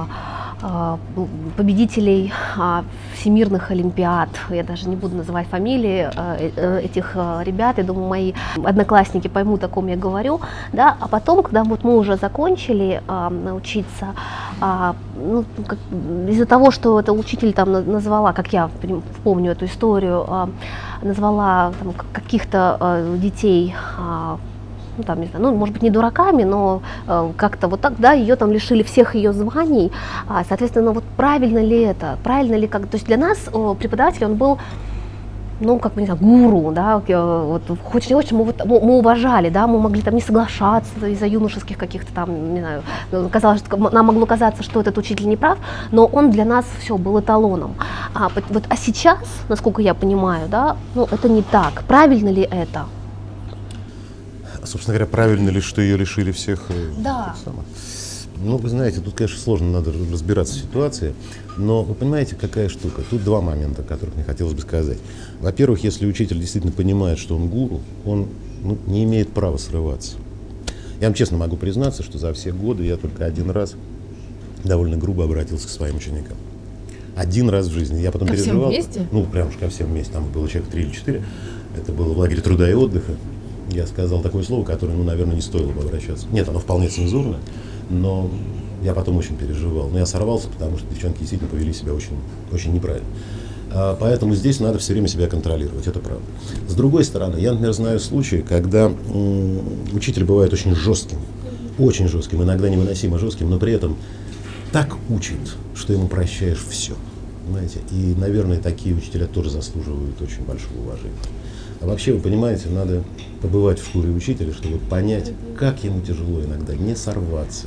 а, победителей а, всемирных олимпиад, я даже не буду называть фамилии а, э, этих а, ребят, я думаю, мои одноклассники поймут, о ком я говорю, да, а потом, когда вот мы уже закончили а, учиться, а, ну, как, из-за того, что эта учитель там назвала, как я помню эту историю, а, назвала там, каких-то а, детей, а, ну, там, не знаю, ну, может быть, не дураками, но э, как-то вот так, да, ее там лишили всех ее званий, а, соответственно, вот правильно ли это, правильно ли как, то есть для нас э, преподаватель, он был, ну, как бы, не знаю, гуру, да, вот, хоть не очень, мы, вот, мы, мы уважали, да, мы могли там не соглашаться из-за юношеских каких-то там, не знаю, казалось, что нам могло казаться, что этот учитель не прав, но он для нас все был эталоном. А, вот, а сейчас, насколько я понимаю, да, ну, это не так, правильно ли это? Собственно говоря, правильно ли, что ее лишили всех? Да. Самых? Ну, вы знаете, тут, конечно, сложно, надо разбираться в ситуации, но вы понимаете, какая штука? Тут два момента, о которых мне хотелось бы сказать. Во-первых, если учитель действительно понимает, что он гуру, он ну, не имеет права срываться. Я вам честно могу признаться, что за все годы я только один раз довольно грубо обратился к своим ученикам. Один раз в жизни. Я потом ко переживал. Всем вместе? Ну, прям уж ко всем вместе. Там было человек три или четыре. Это было в лагере труда и отдыха. Я сказал такое слово, которое, ну, наверное, не стоило бы обращаться. Нет, оно вполне цензурно, но я потом очень переживал. Но я сорвался, потому что девчонки действительно повели себя очень, очень неправильно. А, поэтому здесь надо все время себя контролировать, это правда. С другой стороны, я, например, знаю случаи, когда м, учитель бывает очень жестким, очень жестким, иногда невыносимо жестким, но при этом так учит, что ему прощаешь все. Понимаете? И, наверное, такие учителя тоже заслуживают очень большого уважения. А вообще, вы понимаете, надо побывать в шкуре учителя, чтобы понять, как ему тяжело иногда не сорваться.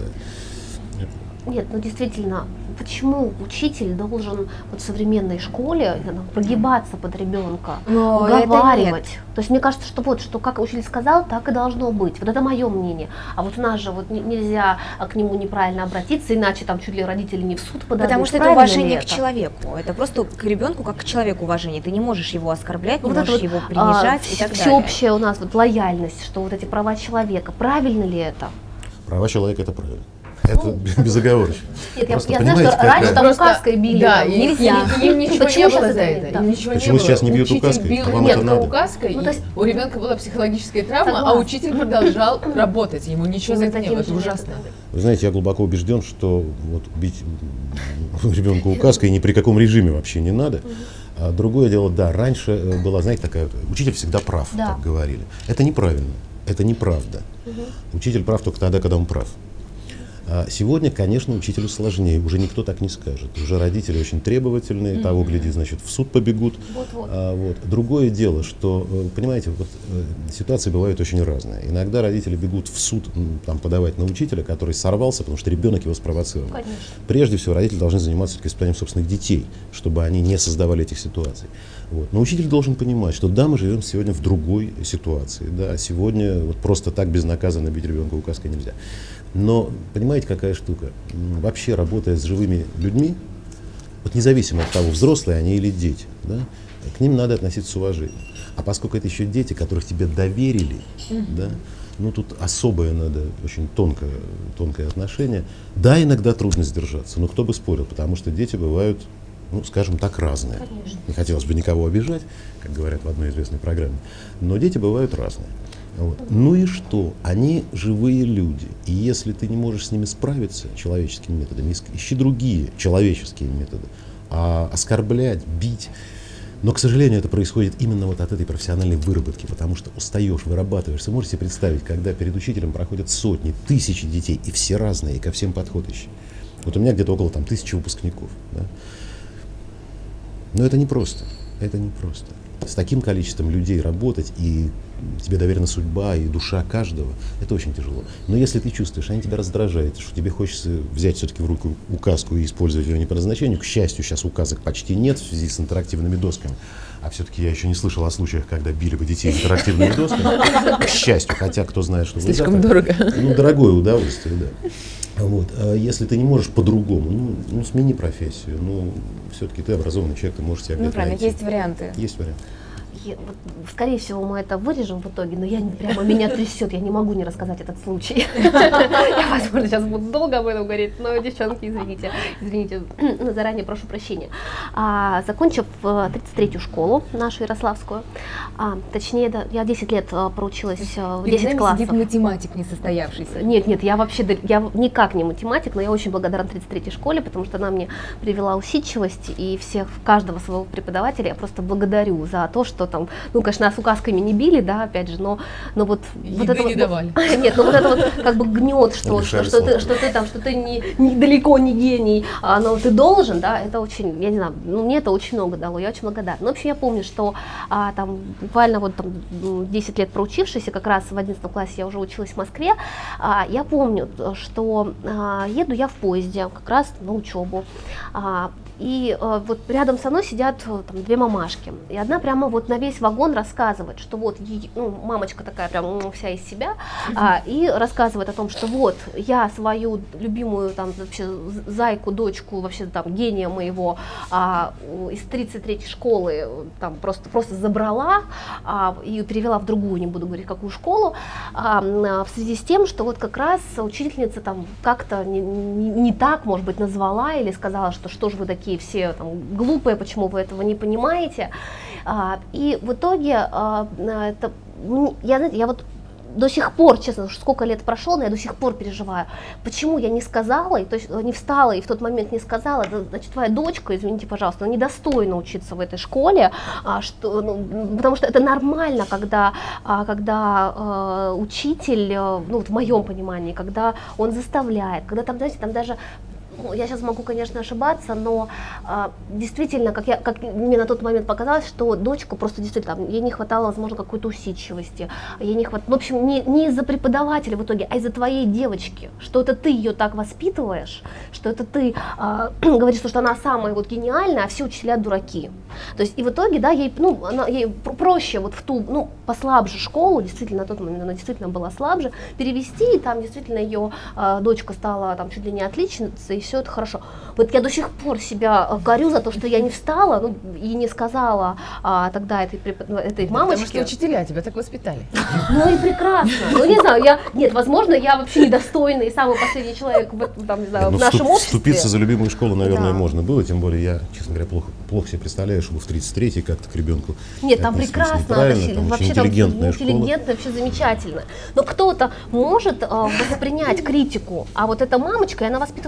Нет, ну действительно, почему учитель должен вот в современной школе там, прогибаться под ребенка, Но уговаривать? То есть мне кажется, что вот, что как учитель сказал, так и должно быть. Вот это мое мнение. А вот у нас же вот нельзя к нему неправильно обратиться, иначе там чуть ли родители не в суд подадут. Потому что это Правильно уважение ли к это? человеку. Это просто к ребенку как к человеку уважение. Ты не можешь его оскорблять, не Вот это можешь вот, его а, принижать и так далее. всеобщая у нас вот лояльность, что вот эти права человека. Правильно ли это? Права человека — это правильно. Это безоговорочно. Нет, я, Просто я знаю, понимаете, что раньше какая- там Просто- указкой били. Да, там, и- нельзя. и- им ничего Почему не было сейчас за это- это. да. Им ничего Почему не сейчас было. не бьют Учитель указкой? бил А вам ребенка это надо? указкой, Ну, и то есть- у ребенка была психологическая травма, а Согласна. учитель продолжал работать. Ему ничего за Именно это не таким было. Это же ужасно. методом. Вы знаете, я глубоко убежден, что вот бить ребенка указкой ни при каком режиме вообще не надо. А другое дело, да, раньше э, была, знаете, такая, учитель всегда прав, Да. так говорили. Это неправильно, это неправда. Учитель прав только тогда, когда он прав. А сегодня, конечно, учителю сложнее, уже никто так не скажет. Уже родители очень требовательные, mm-hmm. того, гляди, значит, в суд побегут. Вот-вот. А, вот. Другое дело, что, понимаете, вот, ситуации бывают очень разные. Иногда родители бегут в суд там, подавать на учителя, который сорвался, потому что ребенок его спровоцировал. Конечно. Прежде всего, родители должны заниматься воспитанием собственных детей, чтобы они не создавали этих ситуаций. Вот. Но учитель должен понимать, что да, мы живем сегодня в другой ситуации. Да, сегодня вот просто так безнаказанно бить ребенка указкой нельзя. Но понимаете, какая штука? Вообще, работая с живыми людьми, вот независимо от того, взрослые они или дети, да, к ним надо относиться с уважением. А поскольку это еще дети, которых тебе доверили, mm-hmm. да, ну тут особое надо, очень тонкое, тонкое отношение. Да, иногда трудно сдержаться, но кто бы спорил, потому что дети бывают, ну, скажем так, разные. Конечно. Не хотелось бы никого обижать, как говорят в одной известной программе, но дети бывают разные. Вот. Ну и что? Они живые люди. И если ты не можешь с ними справиться человеческими методами, ищи другие человеческие методы. А оскорблять, бить. Но, к сожалению, это происходит именно вот от этой профессиональной выработки, потому что устаешь, вырабатываешь. Вы можете себе представить, когда перед учителем проходят сотни, тысячи детей, и все разные, и ко всем подходящие. Вот у меня где-то около там, тысячи выпускников. Да? Но это непросто. Это непросто. С таким количеством людей работать, и тебе доверена судьба и душа каждого, это очень тяжело. Но если ты чувствуешь, они тебя раздражают, что тебе хочется взять все-таки в руку указку и использовать ее не по назначению, к счастью, сейчас указок почти нет в связи с интерактивными досками, а все-таки я еще не слышал о случаях, когда били бы детей интерактивными досками, к счастью, хотя кто знает, что... Слишком дорого. Ну, дорогое удовольствие, да. Вот. А если ты не можешь по-другому, ну, ну смени профессию, ну, все-таки ты образованный человек, ты можешь себя где-то Ну, правильно, найти. есть варианты. Есть варианты. Я- вот, скорее всего, мы это вырежем в итоге, но я не- прямо меня трясет, я не могу не рассказать этот случай. Я, возможно, сейчас буду долго об этом говорить, но, девчонки, извините, извините, заранее прошу прощения. А, Закончив э, тридцать третью школу, нашу ярославскую, а, точнее, да, я десять лет э, проучилась э, в Перед десять нами классов. сидит математик несостоявшийся. Нет, нет, я вообще д- я никак не математик, но я очень благодарна тридцать третьей школе, потому что она мне привела усидчивость, и всех, каждого своего преподавателя я просто благодарю за то, что там, ну, конечно, нас указками не били, да, опять же, но, но вот, вот Еды это не вот, давали. нет, ну вот это вот как бы гнет, что, что, Лишали что, ты, слова. что ты там, что ты не, не далеко не гений, а, но ты должен, да, это очень, я не знаю, ну, мне это очень много дало, я очень благодарна. Ну, в общем, я помню, что а, там буквально вот там десять лет проучившись, и как раз в одиннадцатом классе я уже училась в Москве, а, я помню, что а, еду я в поезде как раз на учебу. А, И э, вот рядом со мной сидят э, там две мамашки, и одна прямо вот на весь вагон рассказывает, что вот, ей- ну, мамочка такая прям м, вся из себя, а, и рассказывает о том, что вот, я свою любимую там вообще з- зайку, дочку, вообще там гения моего а, у- из тридцать третьей школы э, там просто, просто забрала а, и перевела в другую, не буду говорить, какую школу, а, м, а, в связи с тем, что вот как раз учительница там как-то не, не- не так, может быть, назвала или сказала, что что же вы такие все там глупые, почему вы этого не понимаете. А, и в итоге а, а, это, м, я, знаете, я вот до сих пор, честно, уж сколько лет прошло, но я до сих пор переживаю, почему я не сказала, и, то есть не встала и в тот момент не сказала, да, значит, твоя дочка, извините, пожалуйста, она недостойна учиться в этой школе, а, что, ну, потому что это нормально, когда, а, когда а, учитель, а, ну, вот в моем понимании, когда он заставляет, когда там, знаете, там даже... Ну, я сейчас могу, конечно, ошибаться, но а, действительно, как, я, как мне на тот момент показалось, что дочка просто действительно, там, ей не хватало, возможно, какой-то усидчивости, ей не хватало, в общем, не, не из-за преподавателя в итоге, а из-за твоей девочки, что это ты ее так воспитываешь, что это ты а, говоришь, что она самая вот гениальная, а все учителя дураки. То есть и в итоге, да, ей, ну, она, ей про- проще вот в ту, ну, послабже школу, действительно, на тот момент она действительно была слабже, перевести, и там действительно ее а, дочка стала там чуть ли не отличницей, и все это хорошо. Вот я до сих пор себя э, корю за то, что я не встала, ну, и не сказала а, тогда этой, препод- ну, этой мамочке. Потому что учителя тебя так воспитали. Ну и прекрасно. Ну не знаю, я, нет, возможно, я вообще недостойный и самый последний человек в, этом, там, не знаю, Ну, в нашем вступ- обществе. Вступиться за любимую школу, наверное, Да. можно было, тем более я, честно говоря, плохо, плохо себе представляю, чтобы в тридцать третьей как-то к ребенку Нет, там относились прекрасно, неправильно, это там вообще очень там интеллигентная школа. интеллигентно, вообще замечательно. Но кто-то может э, воспринять критику, а вот эта мамочка, и она воспитывает свою дочь.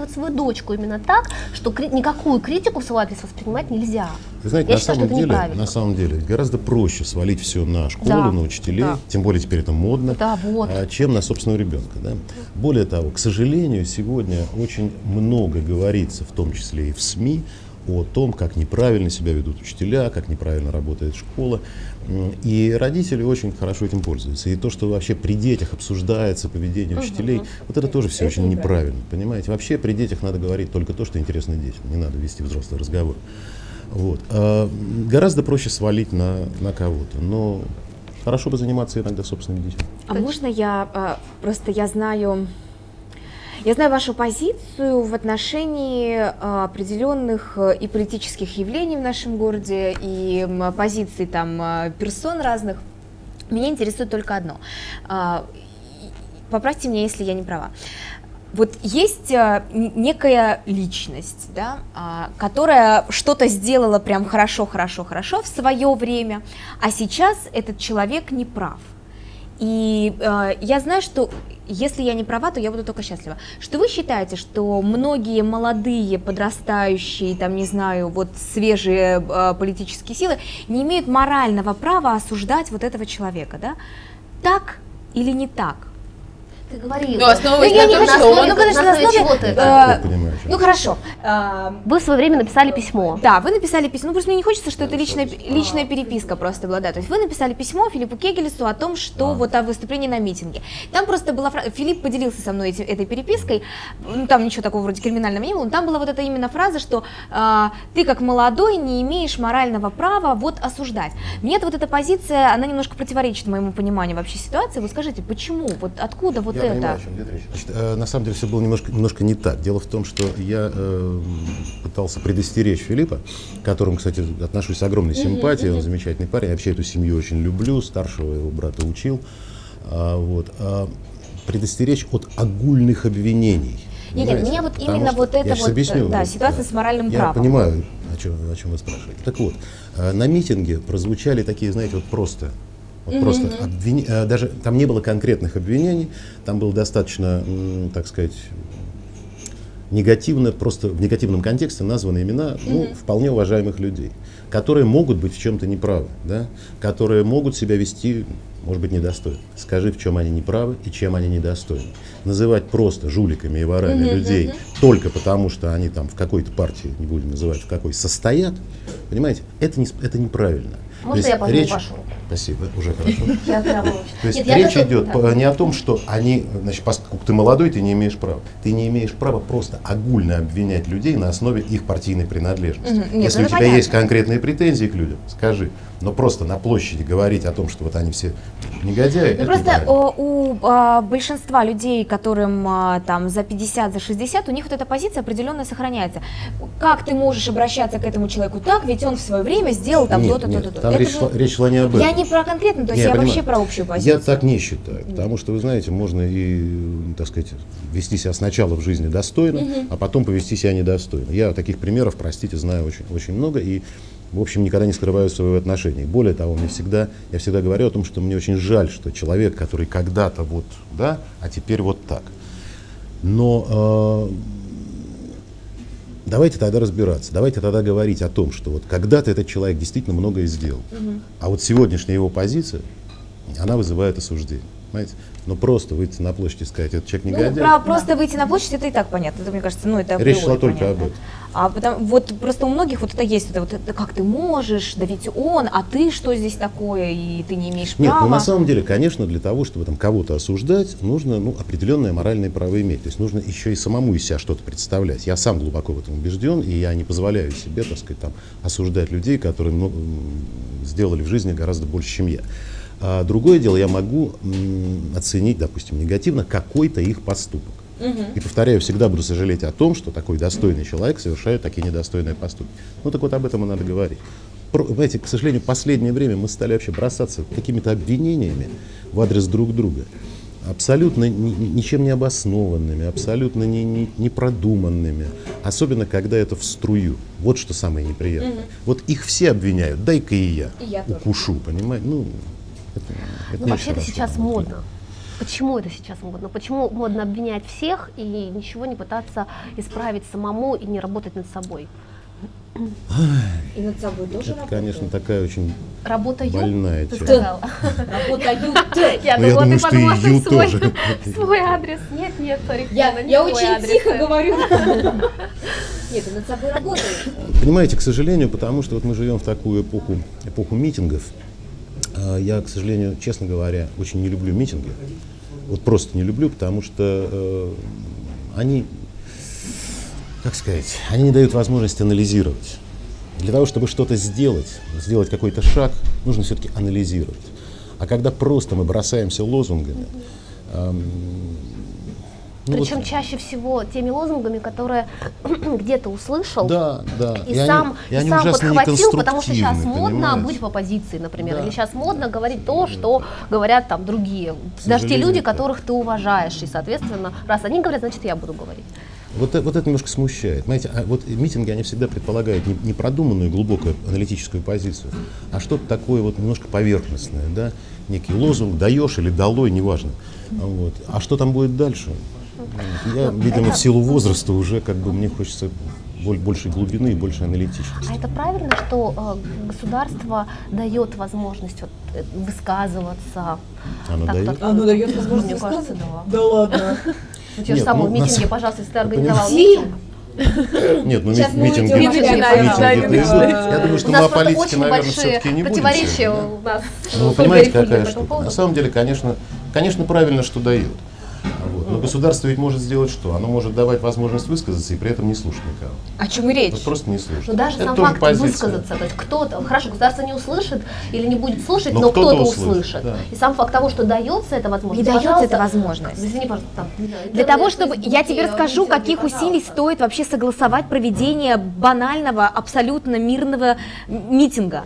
точку именно так, что кри- никакую критику в свой адрес воспринимать нельзя. Вы знаете, Я на, считаю, самом что это деле, неправильно. на самом деле гораздо проще свалить все на школу, Да, на учителей, да. тем более теперь это модно, Да, вот. а, чем на собственного ребенка. Да? Более того, к сожалению, сегодня очень много говорится, в том числе и в СМИ, о том, как неправильно себя ведут учителя, как неправильно работает школа. И родители очень хорошо этим пользуются. И то, что вообще при детях обсуждается поведение учителей, вот это тоже все очень неправильно, понимаете? Вообще при детях надо говорить только то, что интересно детям, не надо вести взрослый разговор. Вот. А гораздо проще свалить на, на кого-то, но хорошо бы заниматься иногда собственными детьми. А можно я, а, просто я знаю, я знаю вашу позицию в отношении а, определенных а, и политических явлений в нашем городе, и м, позиций там а, персон разных. Меня интересует только одно. А, и- поправьте меня, если я не права. Вот есть а, н- некая личность, да, а, которая что-то сделала прям хорошо, хорошо, хорошо в свое время, а сейчас этот человек не прав. И э, я знаю, что если я не права, то я буду только счастлива. Что вы считаете, что многие молодые, подрастающие, там, не знаю, вот свежие э, политические силы не имеют морального права осуждать вот этого человека, да? Так или не так? Ты говорила. Ну, основываясь Ну, я на не том, хочу, что ну, он... конечно, на на основе основе, чего ты это? э, Я понимаю, о чем ну ты. хорошо. э, Вы в свое время написали письмо. Да, вы написали письмо, ну просто мне не хочется, что это личная, личная переписка просто была, да, то есть вы написали письмо Филиппу Кегельсу о том, что А. вот о выступлении на митинге. Там просто была фраза, Филипп поделился со мной эти- этой перепиской, ну там ничего такого вроде криминального не было, но там была вот эта именно фраза, что а, ты как молодой не имеешь морального права вот осуждать. Мне вот эта позиция, она немножко противоречит моему пониманию вообще ситуации. Вот скажите, почему, вот откуда вот Я это? понимаю, о чем идет речь. Значит, э, на самом деле все было немножко, немножко не так. Дело в том, что я э, пытался предостеречь Филиппа, к которому, кстати, отношусь с огромной симпатией, он замечательный парень, я вообще эту семью очень люблю, старшего его брата учил, а, вот, а, предостеречь от огульных обвинений. Нет, нет, понимаете? меня вот Потому именно что- вот это я сейчас вот, объясню, да, вот, ситуация с моральным я правом. понимаю, о чем, о чем вы спрашиваете. Так вот, э, на митинге прозвучали такие, знаете, вот просто, вот просто обвини- э, даже там не было конкретных обвинений, там было достаточно, м, так сказать, негативно, просто в негативном контексте названы имена ну, вполне уважаемых людей, которые могут быть в чем-то неправы, да? Которые могут себя вести, может быть, недостойно. Скажи, в чем они неправы и чем они недостойны. Называть просто жуликами и ворами людей только потому, что они там в какой-то партии, не будем называть, в какой, состоят, понимаете, это, не, это неправильно. Можно То я есть возьму речь- вашу руку? Спасибо, уже хорошо. Я прямо очень- То есть Нет, я речь готова- идет да. по- не о том, что они, значит, поскольку ты молодой, ты не имеешь права. Ты не имеешь права просто огульно обвинять людей на основе их партийной принадлежности. Мгм. Нет, Если ну у это тебя понятно. есть конкретные претензии к людям, скажи. Но просто на площади говорить о том, что вот они все негодяи, Ну, это просто неправильно. о, у а, большинства людей, которым а, там за пятьдесят, за шестьдесят, у них вот эта позиция определенно сохраняется. Как ты можешь обращаться к этому человеку так, ведь он в свое время сделал там Нет, то-то, нет, то-то, то-то. там Это речь, же- шла, речь шла не об этом. Я не про конкретно, то есть Не, я, понимаю. вообще про общую позицию. Я так не считаю, потому что, вы знаете, можно и, так сказать, вести себя сначала в жизни достойно, а потом повести себя недостойно. Я таких примеров, простите, знаю очень, очень много и, в общем, никогда не скрываю своего отношения. Более того, мне всегда, я всегда говорю о том, что мне очень жаль, что человек, который когда-то вот, да, а теперь вот так. Но э, давайте тогда разбираться, давайте тогда говорить о том, что вот когда-то этот человек действительно многое сделал, а вот сегодняшняя его позиция, она вызывает осуждение. Понимаете? Но просто выйти на площадь и сказать, этот человек Ну, негодяй. про просто выйти на площадь, это и так понятно. Это, мне кажется, ну, это Речь априори шла только понятно. об этом. А потому, вот просто у многих вот это есть, вот это, вот это как ты можешь, да ведь он, а ты что здесь такое, и ты не имеешь Нет, права. ну на самом деле, конечно, для того, чтобы там кого-то осуждать, нужно ну, определенное моральное право иметь. То есть нужно еще и самому из себя что-то представлять. Я сам глубоко в этом убежден, и я не позволяю себе, так сказать, там, осуждать людей, которые ну, м, сделали в жизни гораздо больше, чем я. А другое дело, я могу м, оценить, допустим, негативно какой-то их поступок. И, повторяю, всегда буду сожалеть о том, что такой достойный человек совершает такие недостойные поступки. Ну так вот об этом и надо говорить. Про, знаете, к сожалению, в последнее время мы стали вообще бросаться какими-то обвинениями в адрес друг друга, абсолютно ни- ни- ничем не обоснованными, абсолютно не, не, не продуманными, особенно когда это в струю. Вот что самое неприятное. Вот их все обвиняют, дай-ка и я, И я тоже. укушу, понимаете? Ну, это, это Ну, не вообще-то хорошо, сейчас на мой взгляд. модно. Почему это сейчас модно? Почему модно обвинять всех и ничего не пытаться исправить самому и не работать над собой? И над собой тоже Это, конечно, такая очень Работаю, больная ты тема. сказала. работаю. Я Ну, я думала, думаю, ты что и подложишь ю свой, тоже. свой адрес. Нет, нет, сори, Я, Кристина, не я твой очень адрес. тихо говорю. Нет, ты над собой работаешь. Понимаете, к сожалению, потому что вот мы живем в такую эпоху, эпоху митингов. А Я, к сожалению, честно говоря, очень не люблю митинги. Вот просто не люблю, потому что э, они, как сказать, они не дают возможности анализировать. Для того, чтобы что-то сделать, сделать какой-то шаг, нужно все-таки анализировать. А когда просто мы бросаемся лозунгами, эм, ну Причем вот, чаще всего теми лозунгами, которые где-то услышал, да, да, и, и сам, они, и и они сам ужасно подхватил, потому что сейчас неконструктивны, модно понимаете? быть в оппозиции, например, Да. или сейчас модно говорить то, что говорят там другие, даже те сожалению, люди, так. которых ты уважаешь, и, соответственно, раз они говорят, значит, я буду говорить. Вот, э- вот это немножко смущает. Знаете, а вот митинги, они всегда предполагают не, не продуманную, глубокую аналитическую позицию, а что-то такое вот немножко поверхностное, да, некий лозунг, даешь или долой, неважно. Вот. А что там будет дальше? Вот. Я, видимо, в силу возраста уже как бы мне хочется боль- большей глубины и большей аналитичности. А это правильно, что э, государство дает возможность вот, э, высказываться? Оно Так, дает? так, Оно дает возможность Мне кажется, высказываться? да. Да ладно. Ну, те же Нет, самые ну, на митинги, самом- пожалуйста, если ты Вы организовал понимаете? митинг. Нет, ну Сейчас ми- мы митинги, уйдем митинги, опять на митинги официальный это вопрос. идут. Я думаю, что У мы нас о просто политике, очень наверное, большие все-таки не будем. противоречия сегодня, да? у нас. Ну, вы в понимаете, Фейсбуке какая по этому штука? поводу. На самом деле, конечно, конечно, правильно, что дает. Вот. Но государство ведь может сделать что? Оно может давать возможность высказаться и при этом не слушать никого. О чем и речь? Вот просто не слушать. Но даже Это сам тоже факт позиция. высказаться, то есть кто-то, хорошо, государство не услышит или не будет слушать, Но но, кто-то кто-то услышит, услышит. да. И сам факт того, что дается эта Не возможность, дается пожалуйста, эта возможность. Извини, пожалуйста, там, не знаю, Для интернет, того, чтобы, я Фейсбуке, тебе расскажу, митинги, каких усилий пожалуйста. стоит вообще согласовать проведение банального, абсолютно мирного м- митинга.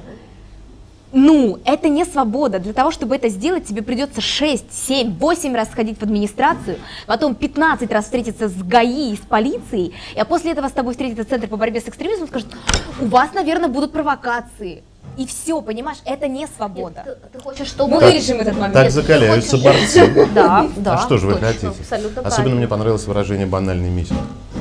Ну, это не свобода. Для того, чтобы это сделать, тебе придется шесть, семь, восемь раз сходить в администрацию, потом пятнадцать раз встретиться с ГАИ и с полицией, а после этого с тобой встретится Центр по борьбе с экстремизмом и скажет, у вас, наверное, будут провокации. И все, понимаешь, это не свобода. Ты, ты хочешь, чтобы... Мы Так- вырежем этот момент. Так Нет, ты закаляются хочешь- борцы. Да, да. А что же вы точно, хотите? Абсолютно Особенно правильно. мне понравилось выражение «банальный митинг».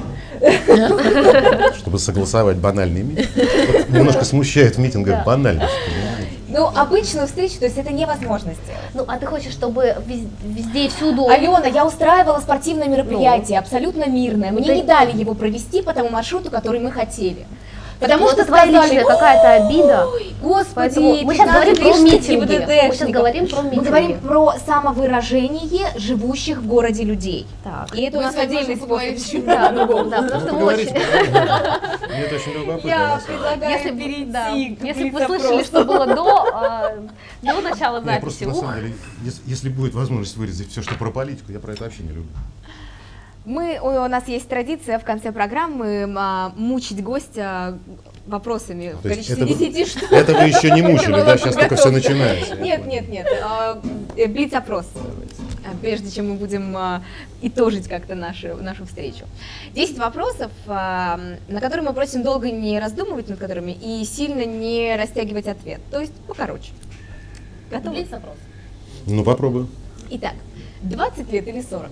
Чтобы согласовать банальный митинг. Вот немножко смущает в митингах Да. банальность. Ну, обычную встречу, то есть это невозможно сделать. Ну, а ты хочешь, чтобы вез- везде и всюду... Алена, я устраивала спортивное мероприятие, абсолютно мирное. Мне да- не дали его провести по тому маршруту, который мы хотели. Потому Ну, что это твоя сказали, личная какая-то обида. «Ой, господи, Поэтому мы сейчас говорим про пятнадцать лишних митинги. Мы ГИБДДшников». сейчас говорим про Мы митинги. говорим про самовыражение живущих в городе людей. Так. И это у нас отдельный способ. Да, да, потому что мы Поговорите, очень... Мне это очень любопытно. Я на самом деле. предлагаю Если, бы- перейти да, к если бы вы блиц-опросу. слышали, что было до, а, до начала Не, просто записи, на ух, самом деле, если, если будет возможность вырезать все, что про политику, я про это вообще не люблю. Мы, ой, у нас есть традиция в конце программы а, мучить гостя вопросами в То есть количестве это вы- десяти штук. Это вы еще не мучили, была да? Сейчас только все подготовка. начинается. я Нет, понял. нет, нет. а, э, Блиц-опрос. А, Прежде чем мы будем а, итожить как-то нашу, нашу встречу. Десять вопросов, а, на которые мы просим долго не раздумывать над которыми и сильно не растягивать ответ. То есть покороче. Готовы? Блиц-опрос. Ну, попробую. Итак, двадцать лет или сорок?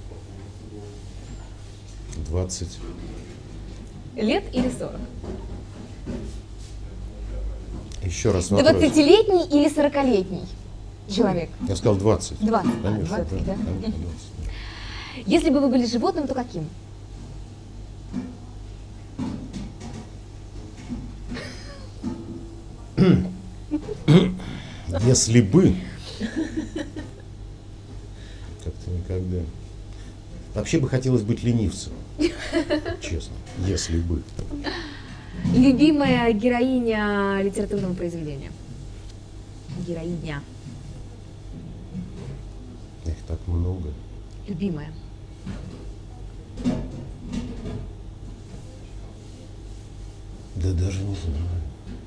двадцать. Лет или сорок? Еще раз вопрос. двадцатилетний или сорокалетний человек? Я сказал двадцать. двадцать. Конечно, двадцать, да? конечно, двадцать. Если бы вы были животным, то каким? Если бы... Как-то никогда... Вообще бы хотелось быть ленивцем. Честно. Если бы. Любимая героиня литературного произведения? Героиня. Их так много. Любимая. Да даже не знаю.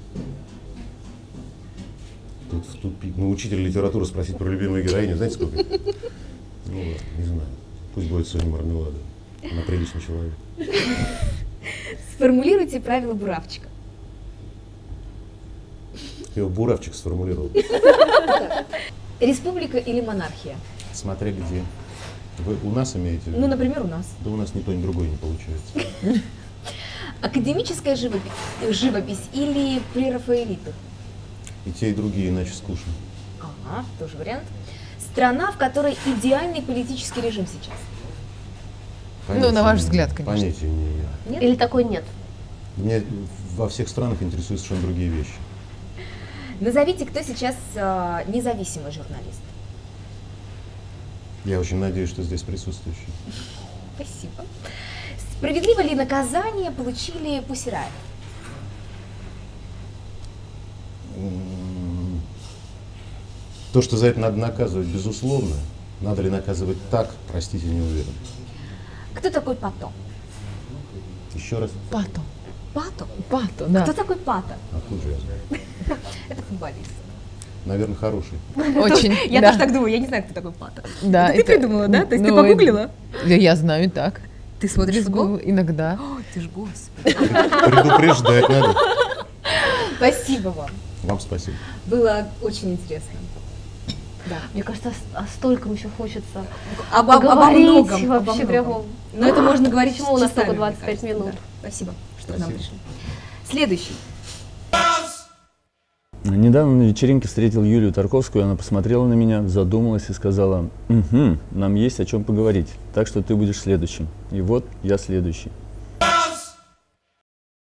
Тут в тупик. Ну, учитель литературы спросить про любимую героиню, знаете сколько? Ну ладно, не знаю. Пусть будет Соня Мармеладова. Она приличный человек. Сформулируйте правила буравчика. Его Буравчик сформулировал. Республика или монархия? Смотря где. Вы у нас имеете в виду? Ну, например, у нас. Да у нас ни то, ни другое не получается. Академическая живопись, живопись или прерафаэлиты? И те, и другие, иначе скучно. Ага, тоже вариант. Страна, в которой идеальный политический режим сейчас? Ну, на ваш взгляд, конечно. Понятия не имею. Нет? Или такой нет? Меня во всех странах интересуют совершенно другие вещи. Назовите, кто сейчас э, независимый журналист. Я очень надеюсь, что здесь присутствующие. Спасибо. Справедливо ли наказание получили Pussy Riot? М, То, что за это надо наказывать, безусловно. Надо ли наказывать так, простите, не уверен. Кто такой Пато? Еще раз. Пато. Пато? Пато, да. Кто такой Пато? Откуда же я знаю? Это футболист. Наверное, хороший. Очень, Я да. тоже так думаю, я не знаю, кто такой Пато. Да, Это ты придумала, да? То есть ты ну, погуглила? Я, я знаю и так. Ты смотришь Без футбол? гугла иногда. О, ты ж господи. Предупреждать надо. Спасибо вам. Вам спасибо. Было очень интересно. Да. Мне кажется, о о стольком еще хочется Об, об, обо поговорить многом, обо вообще многом. прямо. Но это можно говорить Почему у нас часами, только мне двадцать пять кажется. минут? Да. Спасибо, что к Спасибо. нам пришли. Следующий. Недавно на вечеринке встретил Юлию Тарковскую, она посмотрела на меня, задумалась и сказала: «Угу, нам есть о чем поговорить, так что ты будешь следующим». И вот я следующий.